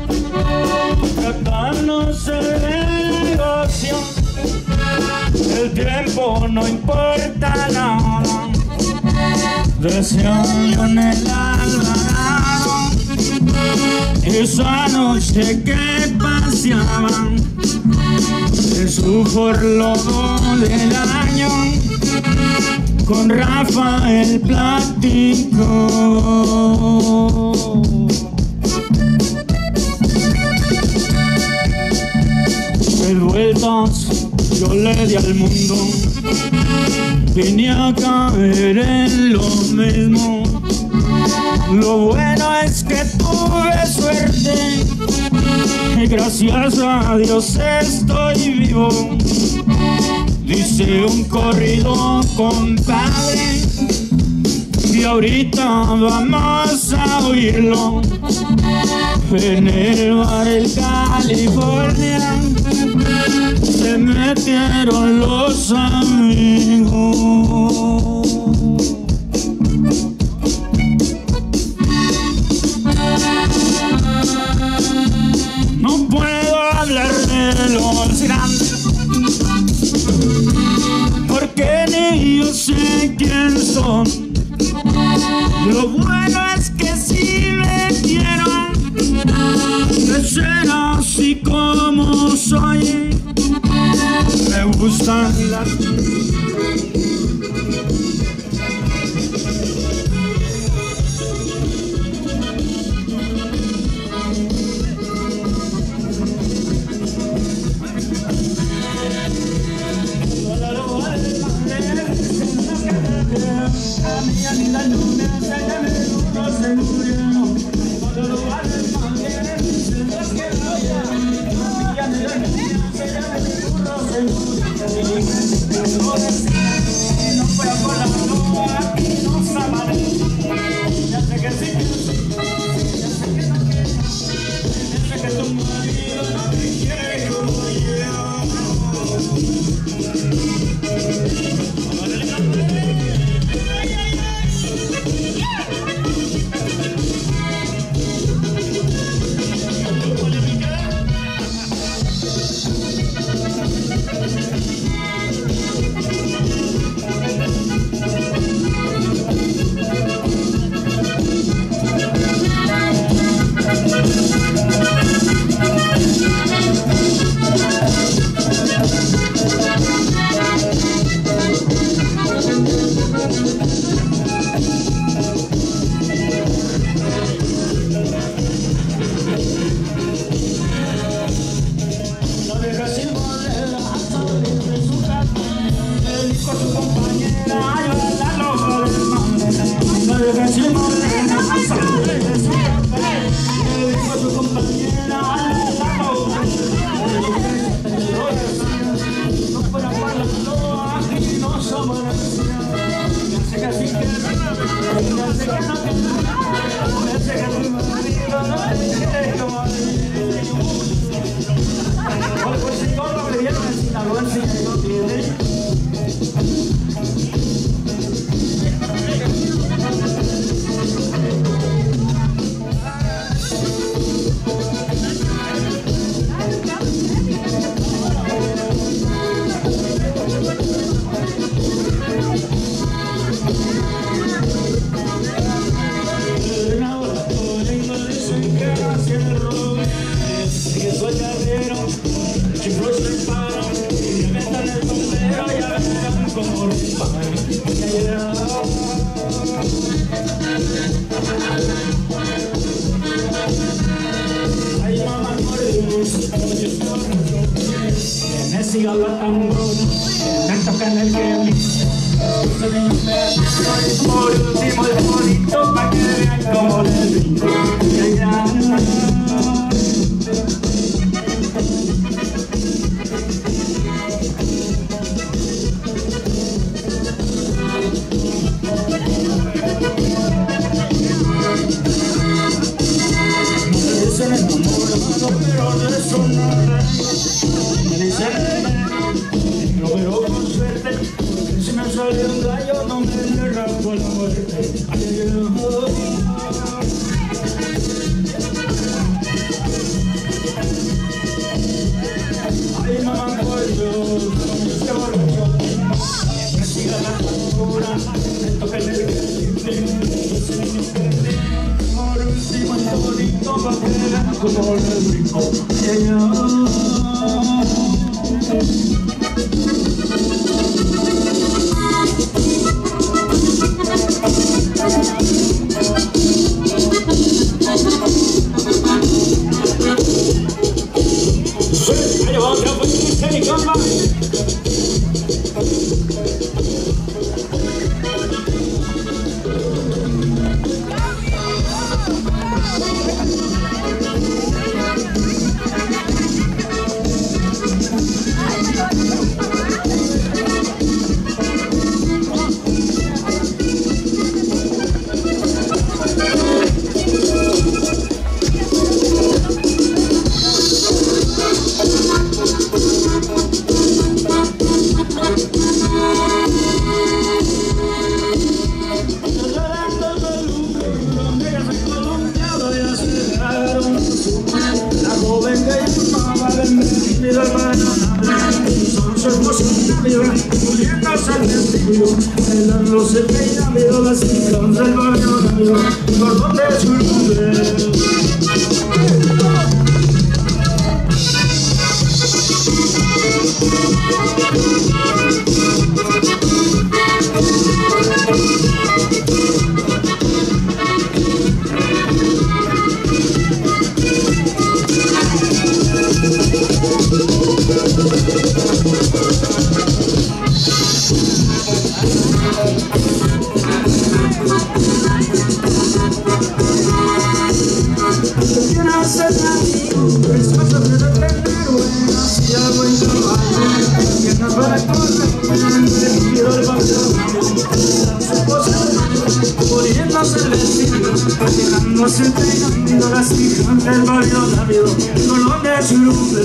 tratarnos el negocio, el tiempo no importa nada, decía yo en el Alvarado, esa noche que paseaban, el suforlobo del año, con Rafael platicó. De vueltas yo le di al mundo, vine a caer en lo mismo. Lo bueno es que tuve suerte y gracias a Dios estoy vivo. Dice un corrido, compadre, y ahorita vamos a oírlo. En el bar El California se metieron los amigos. No puedo hablar de los grandes, porque ni yo sé quién son. Lo bueno es que sí me soy, me gustan las... Por último el bonito pa' que vean como le brinco. Me dicen enamorado, pero de eso no reí. Me dicen no veo con suerte, porque si me sale un gallo no me derrapo la muerte. Ay, no me acuerdo, este borracho, me siga la cultura, me toca el por último el bonito pa' que vean como le brinco. se quiere hacer amigo, esfuérzate de tener buenas y a buen trabajo. Piernas para correr, quiero el barrio, poniéndose el vestido, dejándose el peinado, las hijas del barrio rápido, color de churumbe.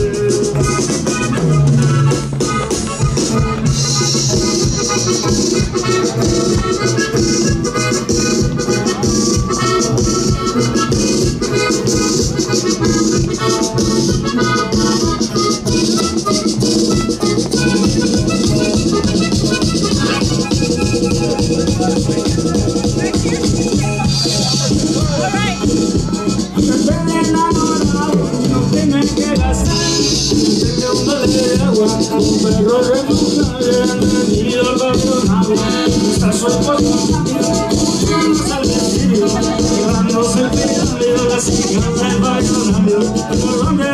Un perro remunerado, abandonado, está suelto al vestido, llevándose el peinado, las hijas del barrio radio, por donde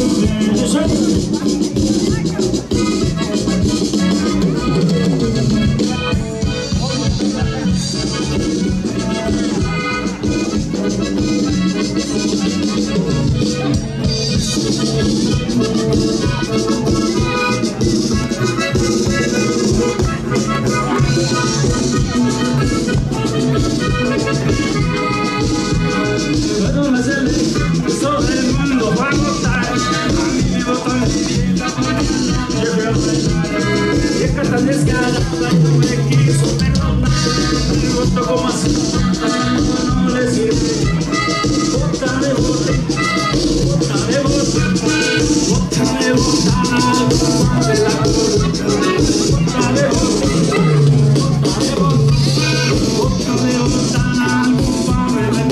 sobre el mundo va a votar, a mí me votan mi vida, yo voy a bailar. Vieja tan descarada, no me quiso perdonar, me voto como así, no le sirve. Bota de bote, bota de bote, bota de bota, de la corona. Bota de bote, bota de bote, bota de bota, culpable de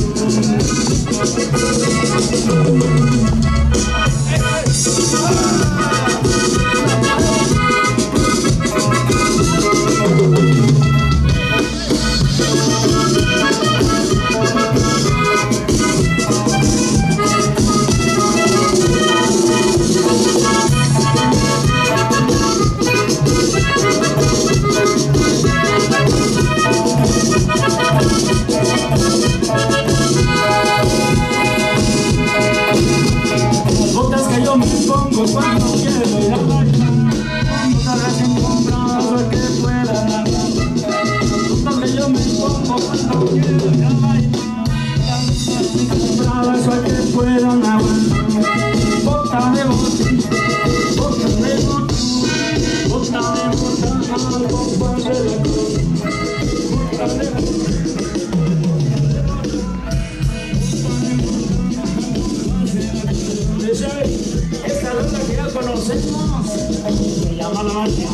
cuando quiero ir a bailar, botas recién compradas para que puedan andar. Botas que yo me pongo cuando quiero ir a bailar, recién compradas para que puedan aguantar. Bota de bote, bota de bote, bota de bota, algo para de la cruz. Bota de bote. Esta ruta que ya conocemos se llama La Marcha.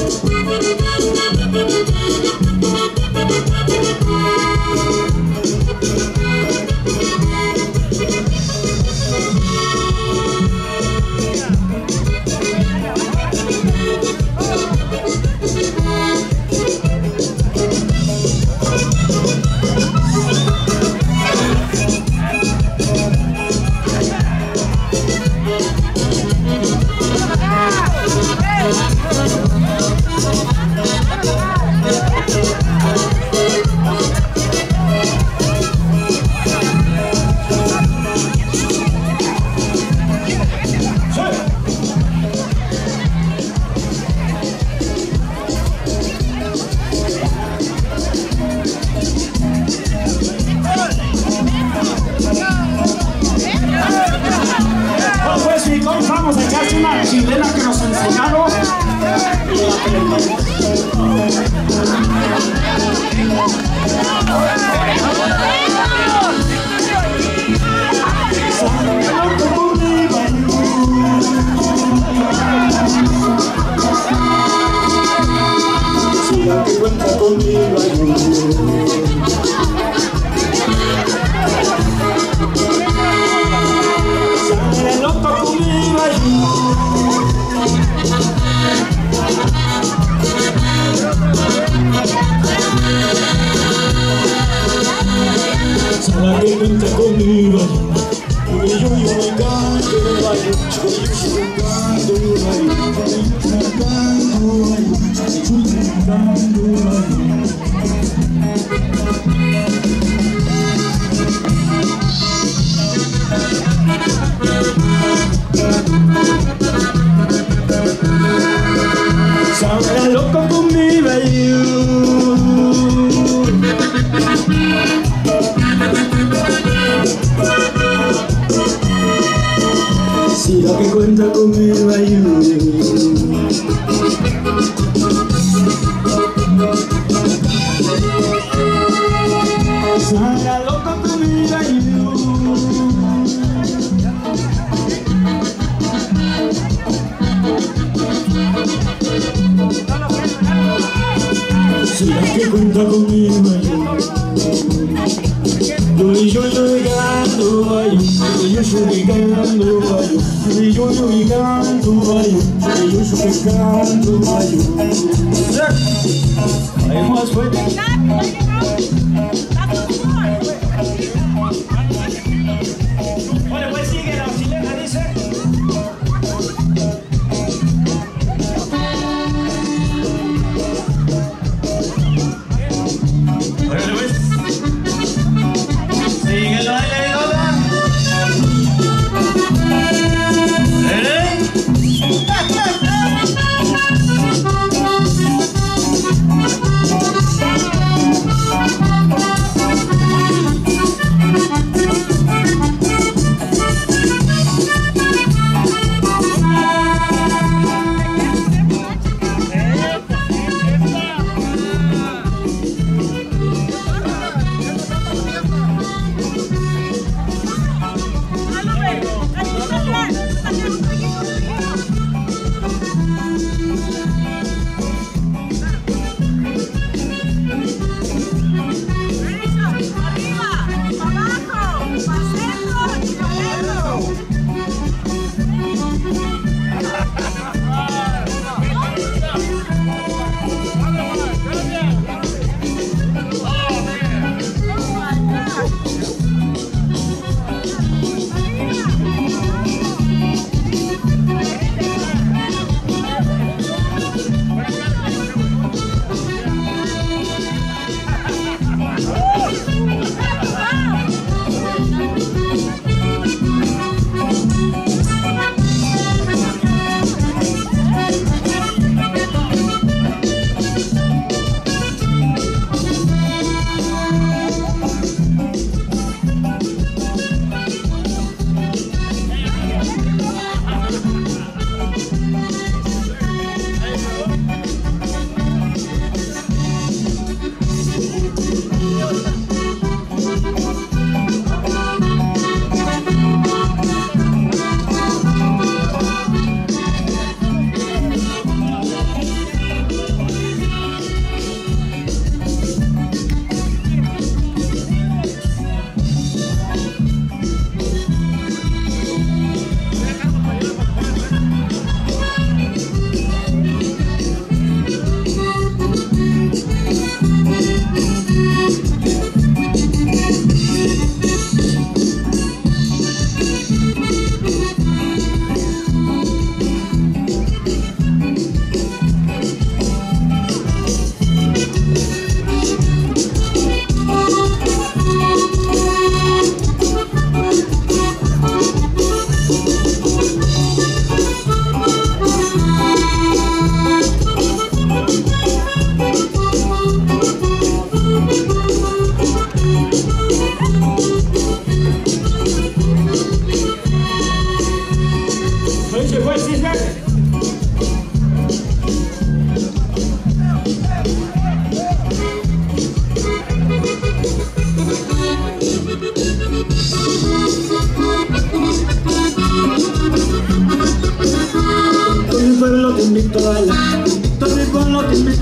Vamos a echarse una chilena que nos enseñaron. Si la que cuenta conmigo sale loco conmigo sale que cuenta conmigo y yo me canto sale loco conmigo si la que cuenta conmigo sale loco conmigo si la que cuenta conmigo yo llegando ahí, yo llegando ahí, yo llegando ahí, yo llegando ahí. Ahí más fuerte. Bueno, pues sigue la chilena, dice. Órale, pues. Sigue el baile, Lola.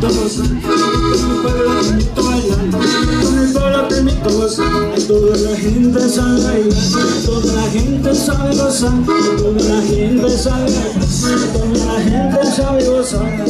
permito gozar, con mi pueblo te permito bailar, con mi pueblo te permito gozar. Toda la gente sabe bailar, toda la gente sabe gozar, toda la gente sabe bailar, toda la gente sabe gozar.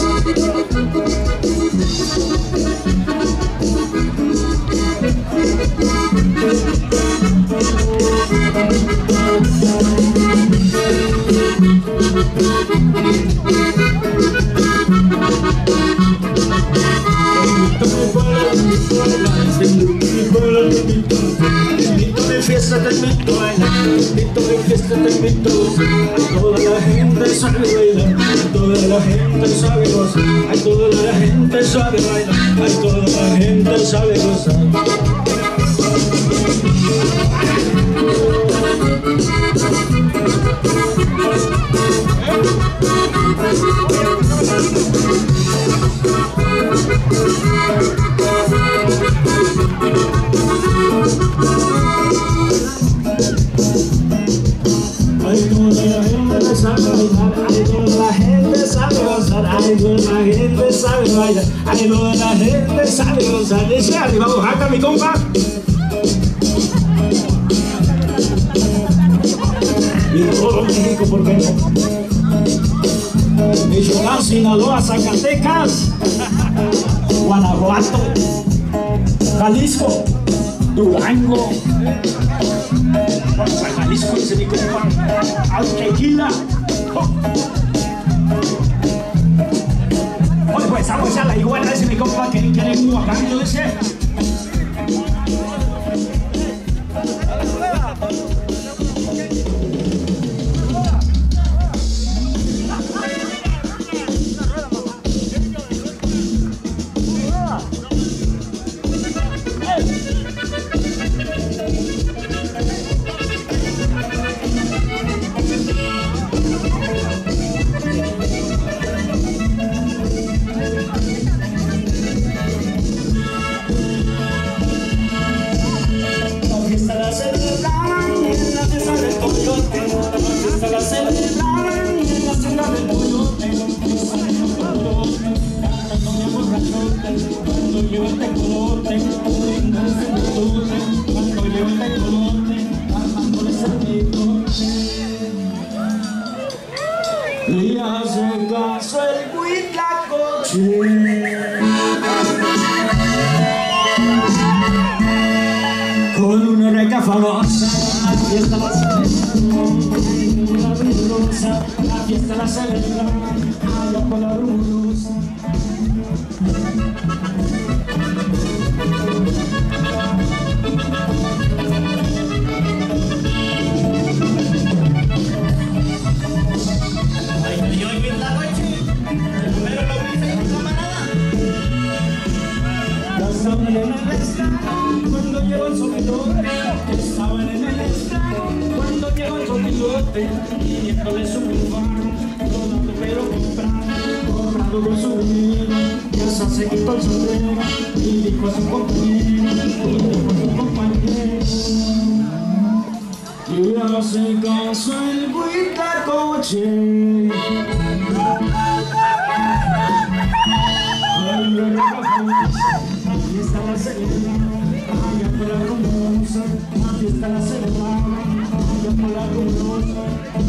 Fiesta te invito a bailar, fiesta te invito a gozar. Toda la gente sabe bailar, toda la gente sabe gozar. Ay, toda la gente sabe bailar, ay, toda la gente sabe gozar. Ay, toda la gente sabe gozar. Dice arriba Oaxaca, mi compa. Y todo México, ¿por qué no? Michoacán, Sinaloa, Zacatecas, Guanajuato, Jalisco, Durango. Vamos a Jalisco, dice mi compa. Tequila. Oye, pues vamos a la iguana, dice mi compa, que quiere un guacarillo, dice. Le hace caso el huitlacoche, con una reca famosa, la fiesta la celebra, la fiesta la celebra, allá por la rumorosa. Estaban en el stand cuando llegó el sopilote, estaban en el stand cuando llegó el sopilote, pidiéndole su barro, rodando pero comprando con su dinero, ya se quitó el sombrero y dijo a su compañero, y hace caso el huitlacoche. La fiesta la celebraba, allá por la rumorosa. La fiesta la celebraba, allá por la rumorosa.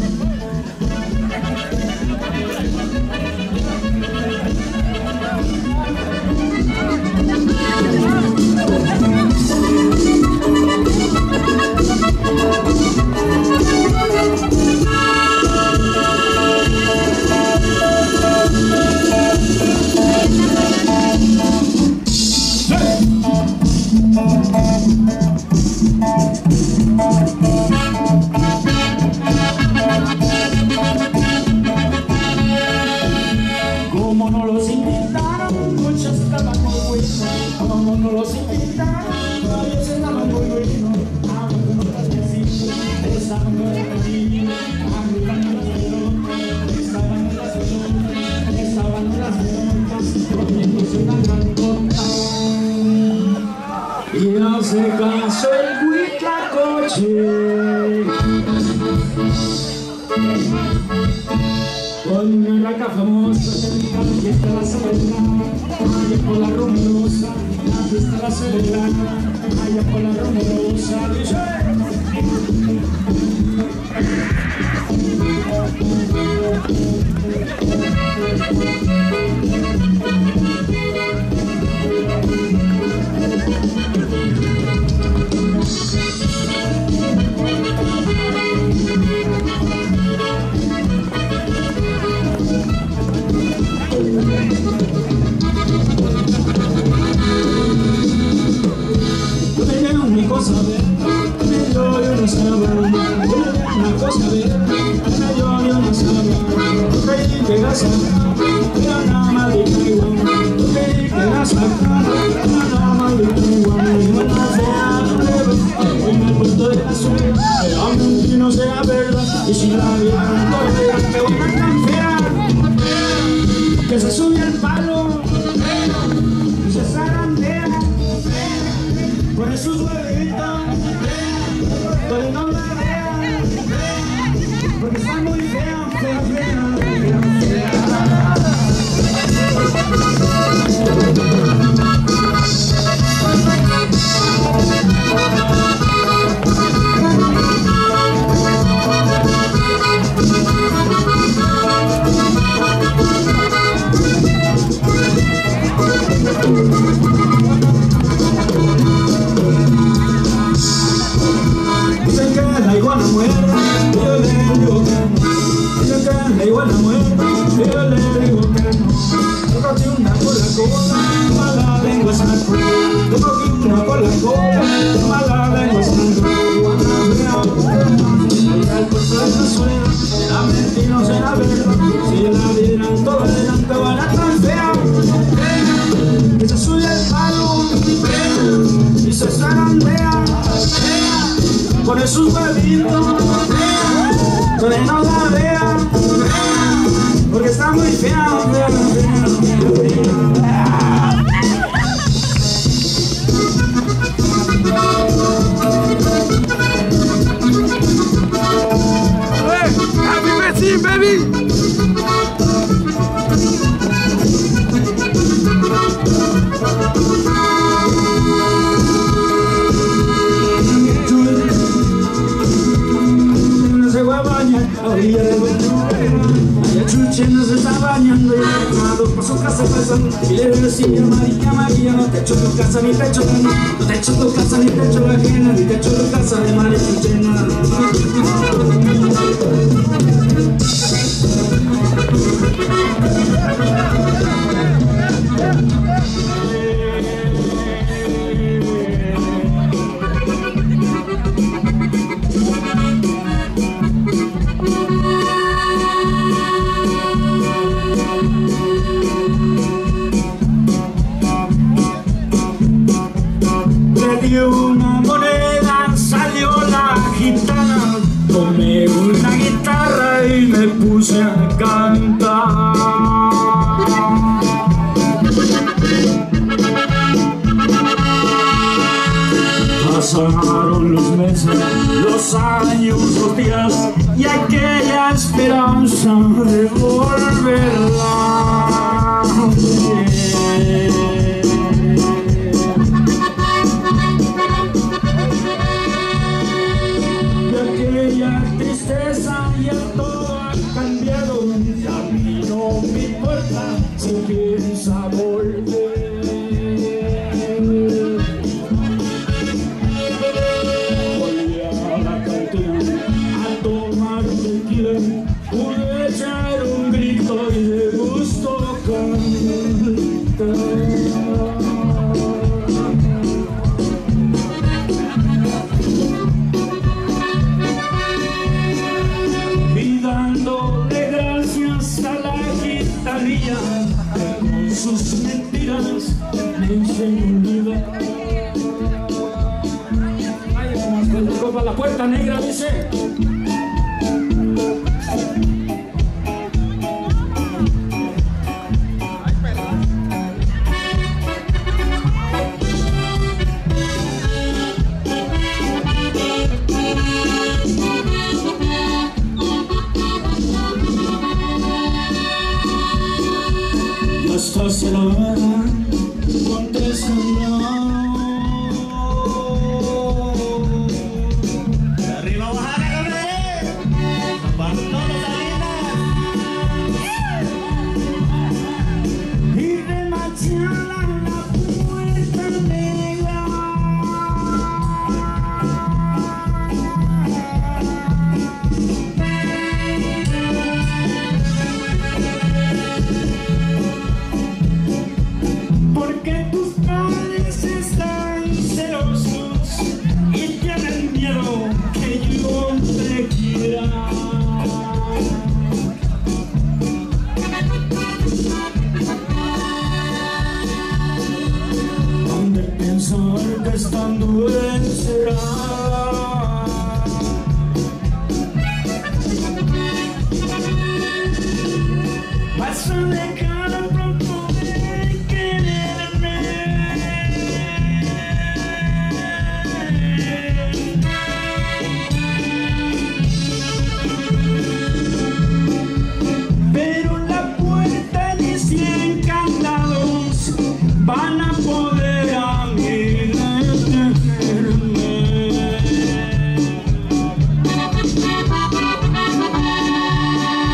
Como no los invitaron, muchos estaban muy buenos. Como no los invitaron, varios estaban muy buenos. Algunos cafecitos estaban muy buenos. Arriba en las pelotas, estaban en las pelotas, estaban en las pelotas, comiéndose una gran torta. Y hace caso el huitlacoche, con una raca famosa, la fiesta la celebraba. Dicen que la iguana muere, yo le digo que no. Dicen que la iguana muere, yo le digo que no. Tócate una por la cola, mala lengua es una cola. Tócate una por la cola, mala lengua es una cola. El puerto de la suegra, la mentira no será verdad. Si la vieran toda adelante van a estar fea. Que se sube el palo y se zarandea con esos huevitos, donde no la vean, porque está muy fea, fea. Happy birthday, baby! No se va a bañar a orilla del Ventura. Allá Chuche no se está bañando y tomando por su casa pasando. Y le decía, María, María, no te echo tu casa ni te echo la mía. No te echo tu casa ni te echo la ajena, ni te echo tu casa de María Chuchena. Una moneda, salió la gitana, tomé una guitarra y me puse a cantar. Pasaron los meses, los años, los días y aquella esperanza de volverla. Tristeza ya todo ha cambiado, ya a mí no me importa si piensa volver. Voy a la cantina a tomar tequila, pude echar un grito y de gusto cantar. Con sus mentiras me enseñó un libro. Ay, más pendejo para la puerta negra, dice. Hasta se la contestan arriba, bajar a la cuando no salida y remachada la puerta negra. Porque tus padres están celosos y tienen miedo que yo te quiera. Han de pensar que estando encerrada vas a dejar pronto de quererme. Pero la puerta de 100 candados van a poder a mí detenerme.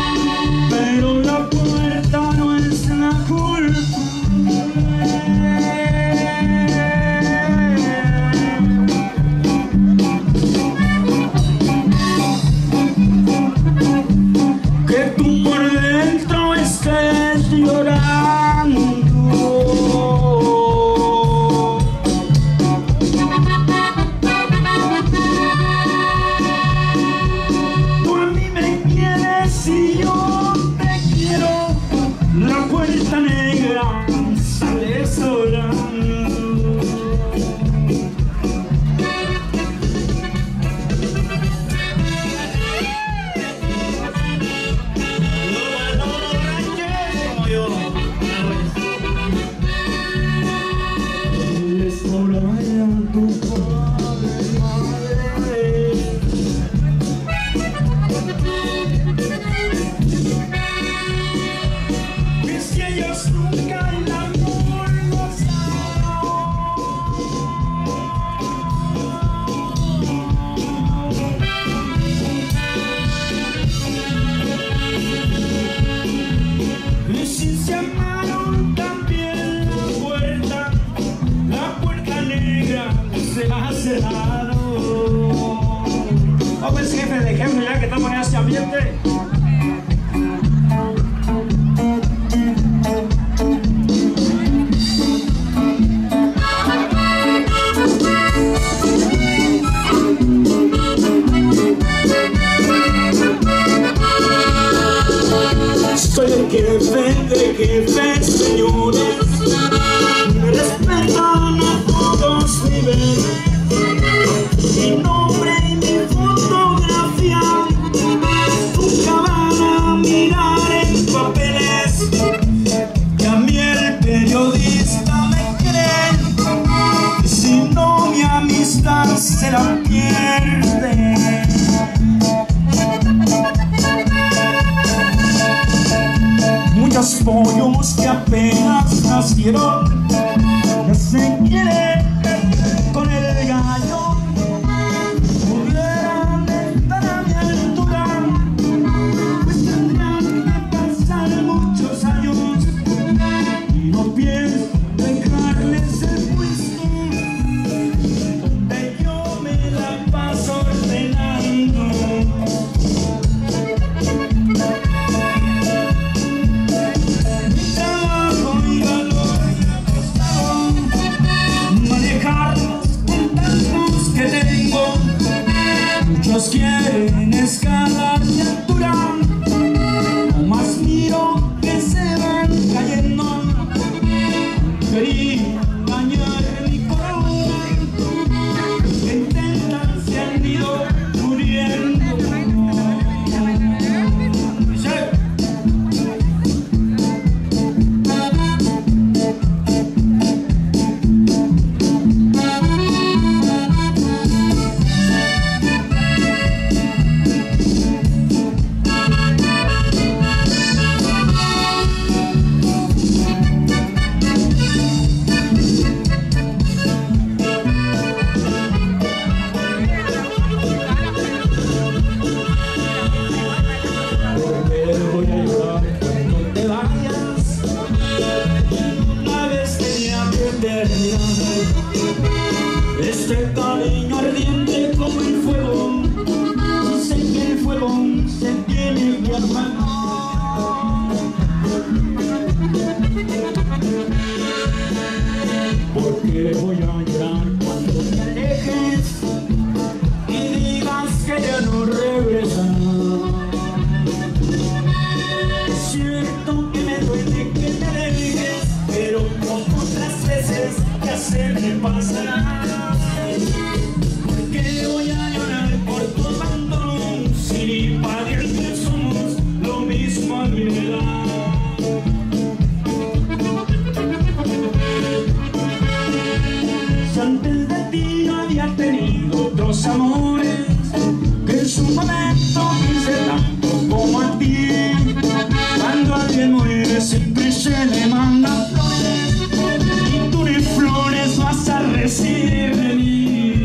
Pero la puerta no es la culpa. más quiero, ya se quiere con el gallo. Pudieran estar a mi altura, pues tendrían que pasar muchos años y no pienso dejarles el puesto donde yo me la paso ordenando. Muchos quieren escalar mi altura, no más miro que se van cayendo. Quería dañar mi corazón, que intentan se han ido muriendo. Este cariño ardiente como el fuego, dicen que el fuego se tiene que apagar. Porque voy a llorar cuando te alejes y digas que ya no regresas. Es cierto que me duele que te alejes, pero como otras veces ya se me pasará. Porque voy a llorar por tu abandono, si ni parientes somos lo mismo a mi edad. Si antes de ti no había tenido otros amores, que en su momento quise tanto como a ti. Cuando alguien muere siempre se le manda flores, y tú ni flores vas a recibir de mí.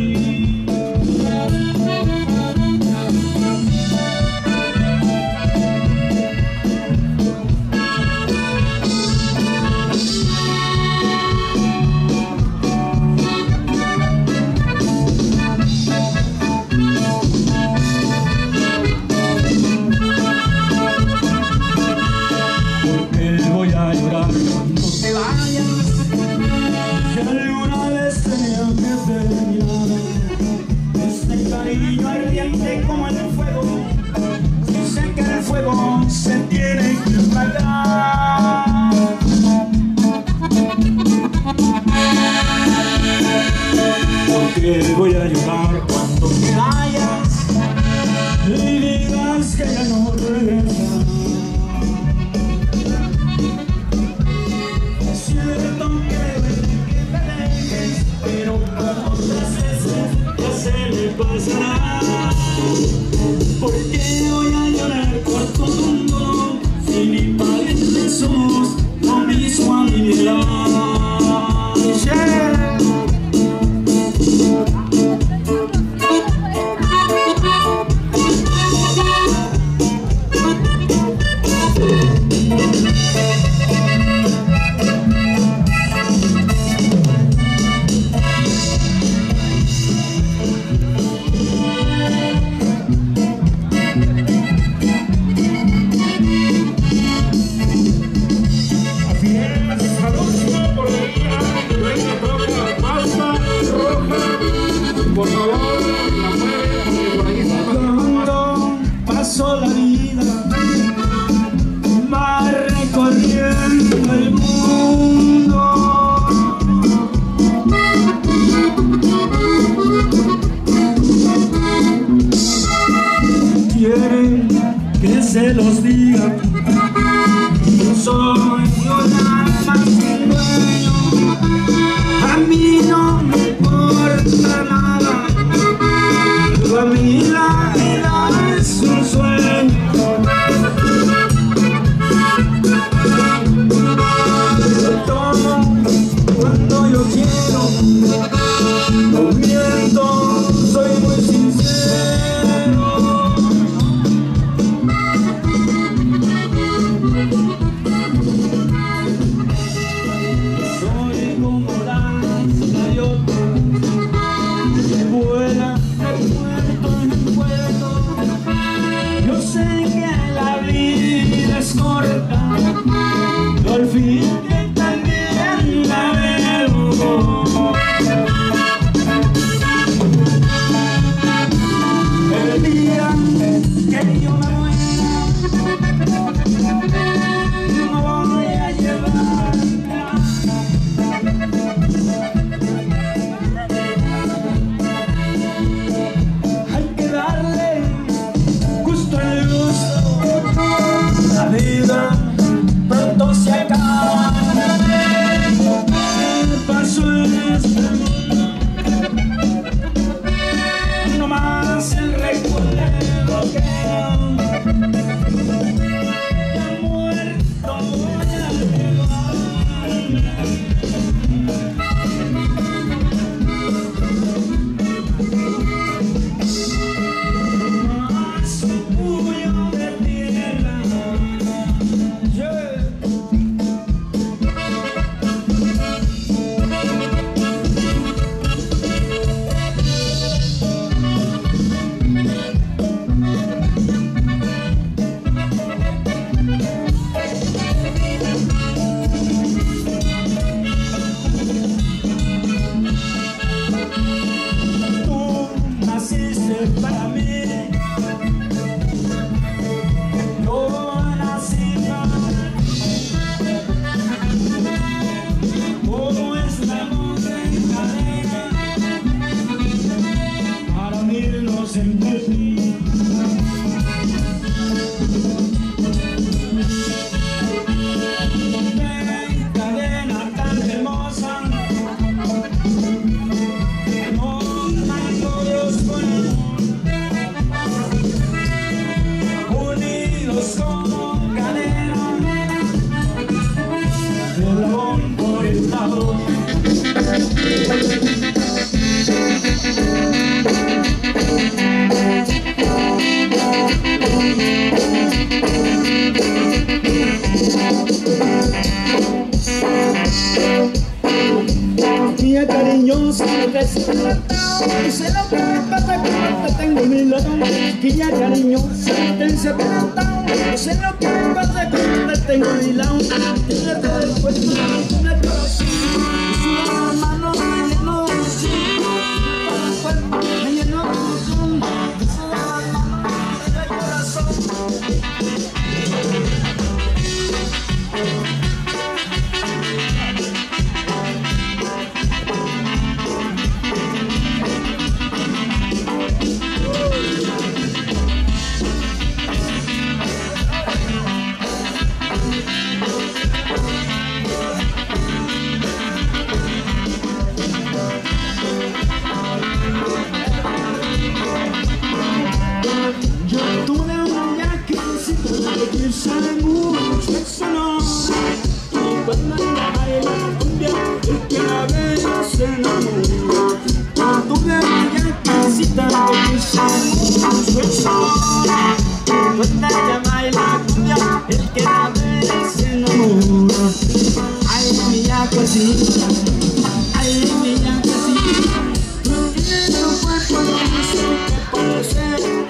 Como el fuego, dicen que el fuego se tiene que apagar. Porque voy a llorar cuando te vayas y digas que ya no regresas. Es cierto que te dejes, pero como otras veces ya se me pasará. Porque voy a llorar por todo el mundo, si ni parientes somos lo mismo a mi vida. Por favor, la mueve por ahí. Cuando pasó la vida, va recorriendo el mundo. Quieren que se los diga, yo soy nada más un dueño. A mí no me importa nada, a mí la vida es un sueño. Todo como las gaviotas que vuelan de puerto en puerto. Yo sé que la vida es corta, pero al fin que también la veo. El día que yo me muera, no voy a llevar nada. Hay que darle gusto al gusto, la vida pronto se acaba. El paso en este mundo, no más el recuerdo que ya muerto voy a llevarme. Más un puño de tierra, tú naciste para mí. Yo nací como es la monte en cadena para unirnos entre ti. Ven, cadena tan hermosa, no hay todos con unidos como cadena, eslabón por eslabón. Mía cariñosa, sé lo que me pasa cuando te tengo a mi lado. Mía cariñosa, sé lo que me pasa cuando te tengo a mi lado. Tiene todo el cuerpo, tiene el corazón, sus manos me lleno de ilusión. Todo el cuerpo me lleno de ilusión, sus manos me lleno de corazón. Yo tuve una viajecita que sabe mucho eso no. Y cuando ella baila la cumbia, el que la ve se enamora. Yo tuve una viajecita que sabe mucho eso no. Y cuando ella baila la cumbia, el que la ve se enamora. Ay, mi yacasita, ay, mi yacasita, no tiene un cuerpo, no sé qué puede ser.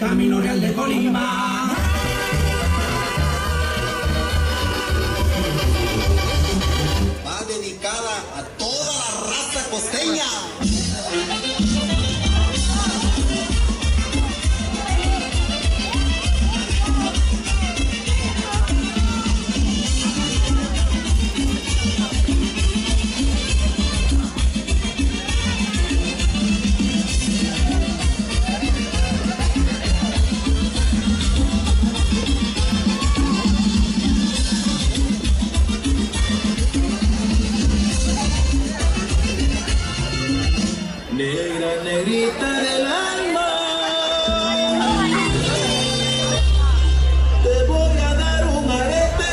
Camino Real de Colima. Va dedicada a toda la raza costeña. Negra, negrita del alma, te voy a dar un arete.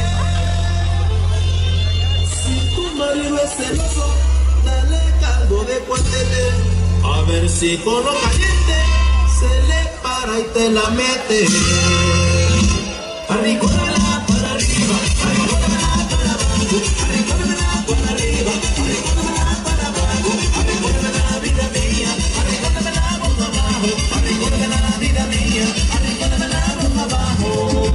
Si tu marido es celoso, dale caldo de cuartete. A ver si con lo caliente se le para y te la mete. Arricónamela para arriba, arricónamela para abajo, arricónamela para arriba, arricónamela para abajo, arricónamela vida mía, arricónamela boca abajo, arricónamela vida mía, arricónamela boca abajo.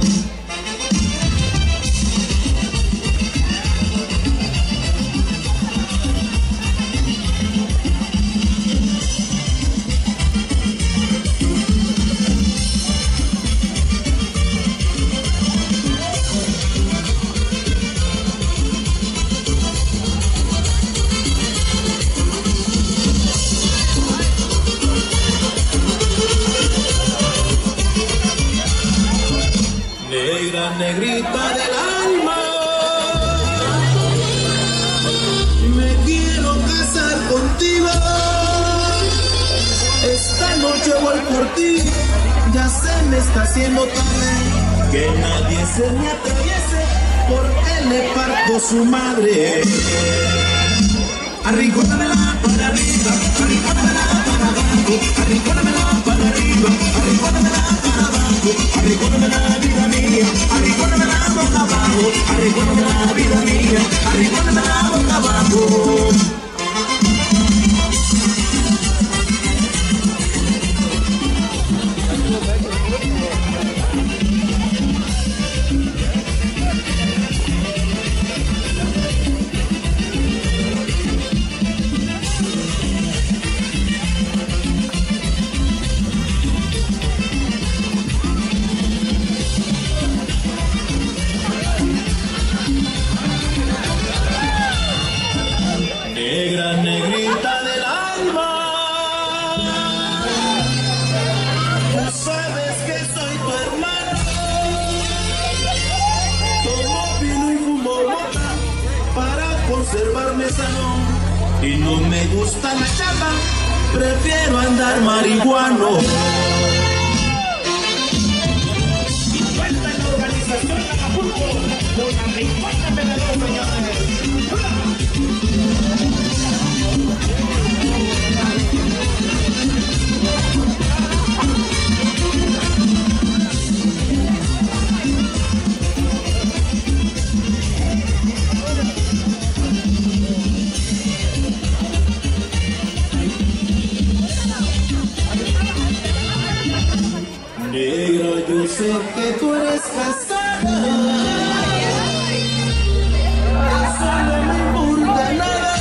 Negra, negrita del alma, me quiero casar contigo. Esta noche voy por ti, ya se me está haciendo tarde. Que nadie se me atraviese, porque le parto su madre. Arricónamela para arriba, arricónamela para abajo, arricónamela para arriba, arricónamela para abajo, arricónamela vida mía, arricónamela boca abajo, arricónamela vida mía, arricónamela boca abajo. Negra, negrita del alma, tú sabes que soy tu hermano. Tomo vino y fumo mota para conservarme sano. Y no me gusta la chapa, prefiero andar marihuano. Y cuenta en la organización de Acapulco, con la 50 pedazos, señores. Negra, yo sé que tú eres casada, eso no me importa nada.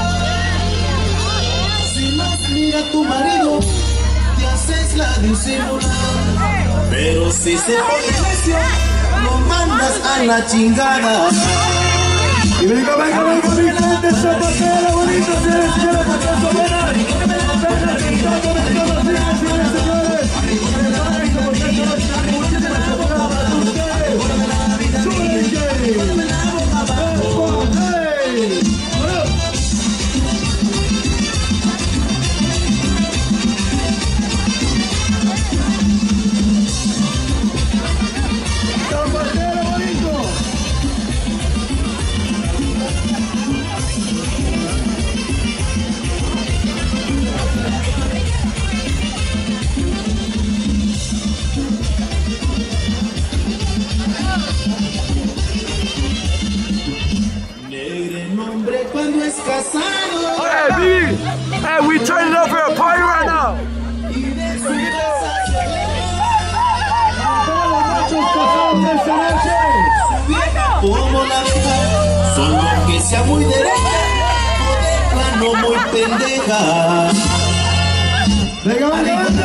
Si nos mira tu marido, te haces la disimulada. Pero si se pone necio, lo mandas a la chingada. Y venga, venga, venga, mi gente zapatera, bonito, señora, Pacaso, buena. Venga, gritando, mezclando, señores, señores. Prepárense, porque esta noche hay muchísimas cosas para ustedes. ¡Súbele! Zapatera, bonito. Solo que sea muy derecha o de plano muy pendeja. Venga, venga, venga.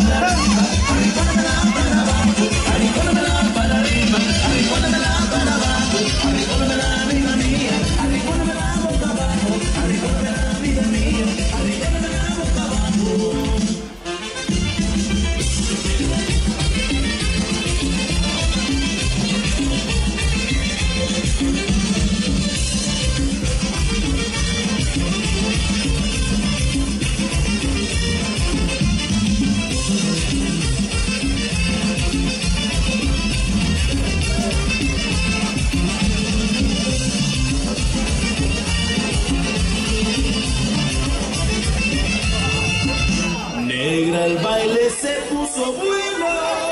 Negra, el baile se puso bueno.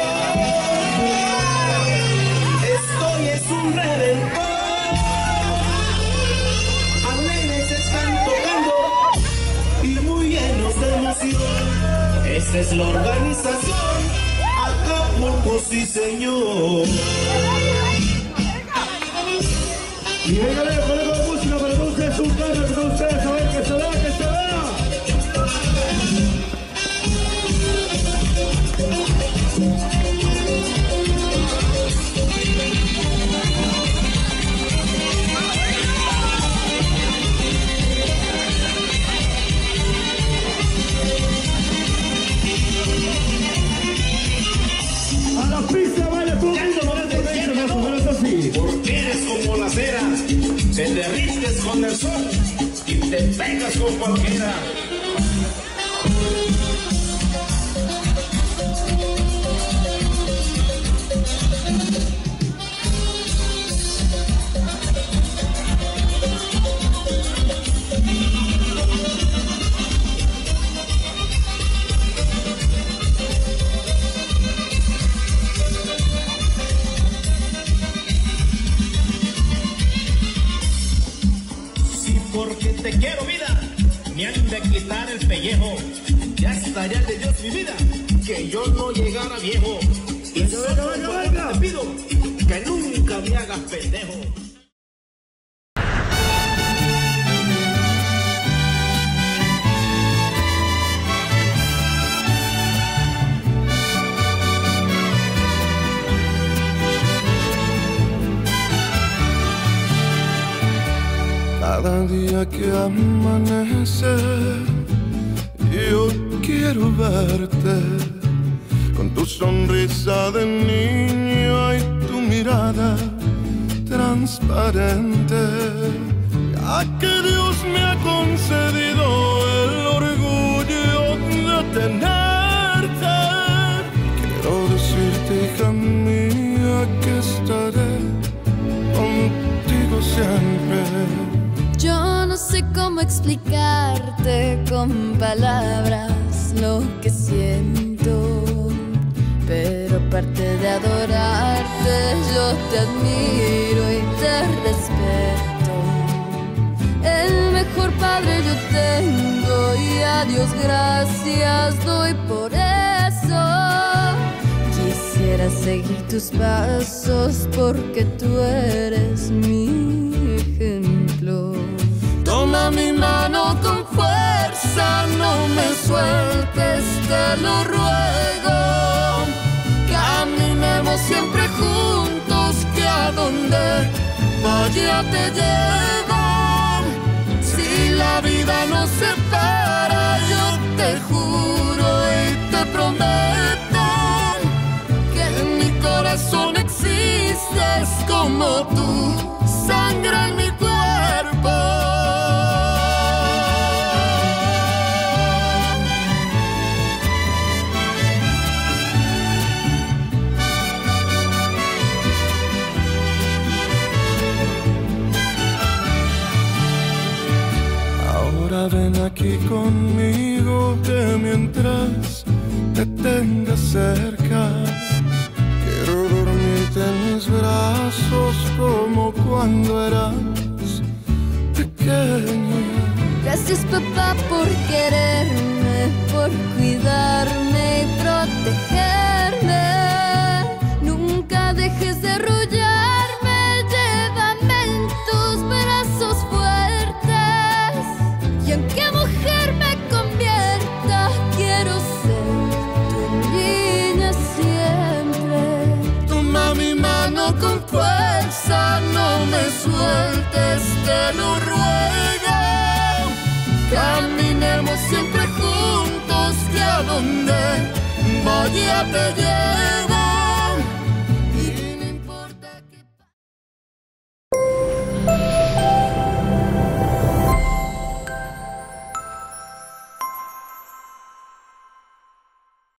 Esto es un redentor. Alegres están tocando y muy llenos de emoción. Esta es la organización Acapulco, sí señor. Y venga, ponemos la música para que ustedes un carro, para ustedes a ver que se vea, que se vea. A la pista vale tú mismo, más así. Porque eres como la cera, te derrites con el sol y te pegas con cualquiera. Porque te quiero vida, me han de quitar el pellejo. Ya estaría de Dios mi vida, que yo no llegara viejo. Y solo te pido que nunca me hagas pendejo. Cada día que amanece, yo quiero verte con tu sonrisa de niño y tu mirada transparente. Ya que Dios me ha concedido el orgullo de tenerte, quiero decirte, hija mía, que estaré contigo siempre. Yo no sé cómo explicarte con palabras lo que siento, pero aparte de adorarte, yo te admiro y te respeto. El mejor padre yo tengo y a Dios gracias doy por eso. Quisiera seguir tus pasos porque tú eres mi ejemplo. Toma mi mano con fuerza, no me sueltes, te lo ruego. Caminemos siempre juntos, que a donde vaya te llevo. Si la vida nos separa, yo te juro y te prometo que en mi corazón existes como tú, sangre en mi cuerpo. Ven aquí conmigo, que mientras te tenga cerca, quiero dormirte en mis brazos como cuando eras pequeño. Gracias, papá, por quererme, por cuidarme y protegerme. Nunca dejes de arrullarme, llévame en te lo ruego. Caminemos siempre juntos, que a donde vaya te llevo.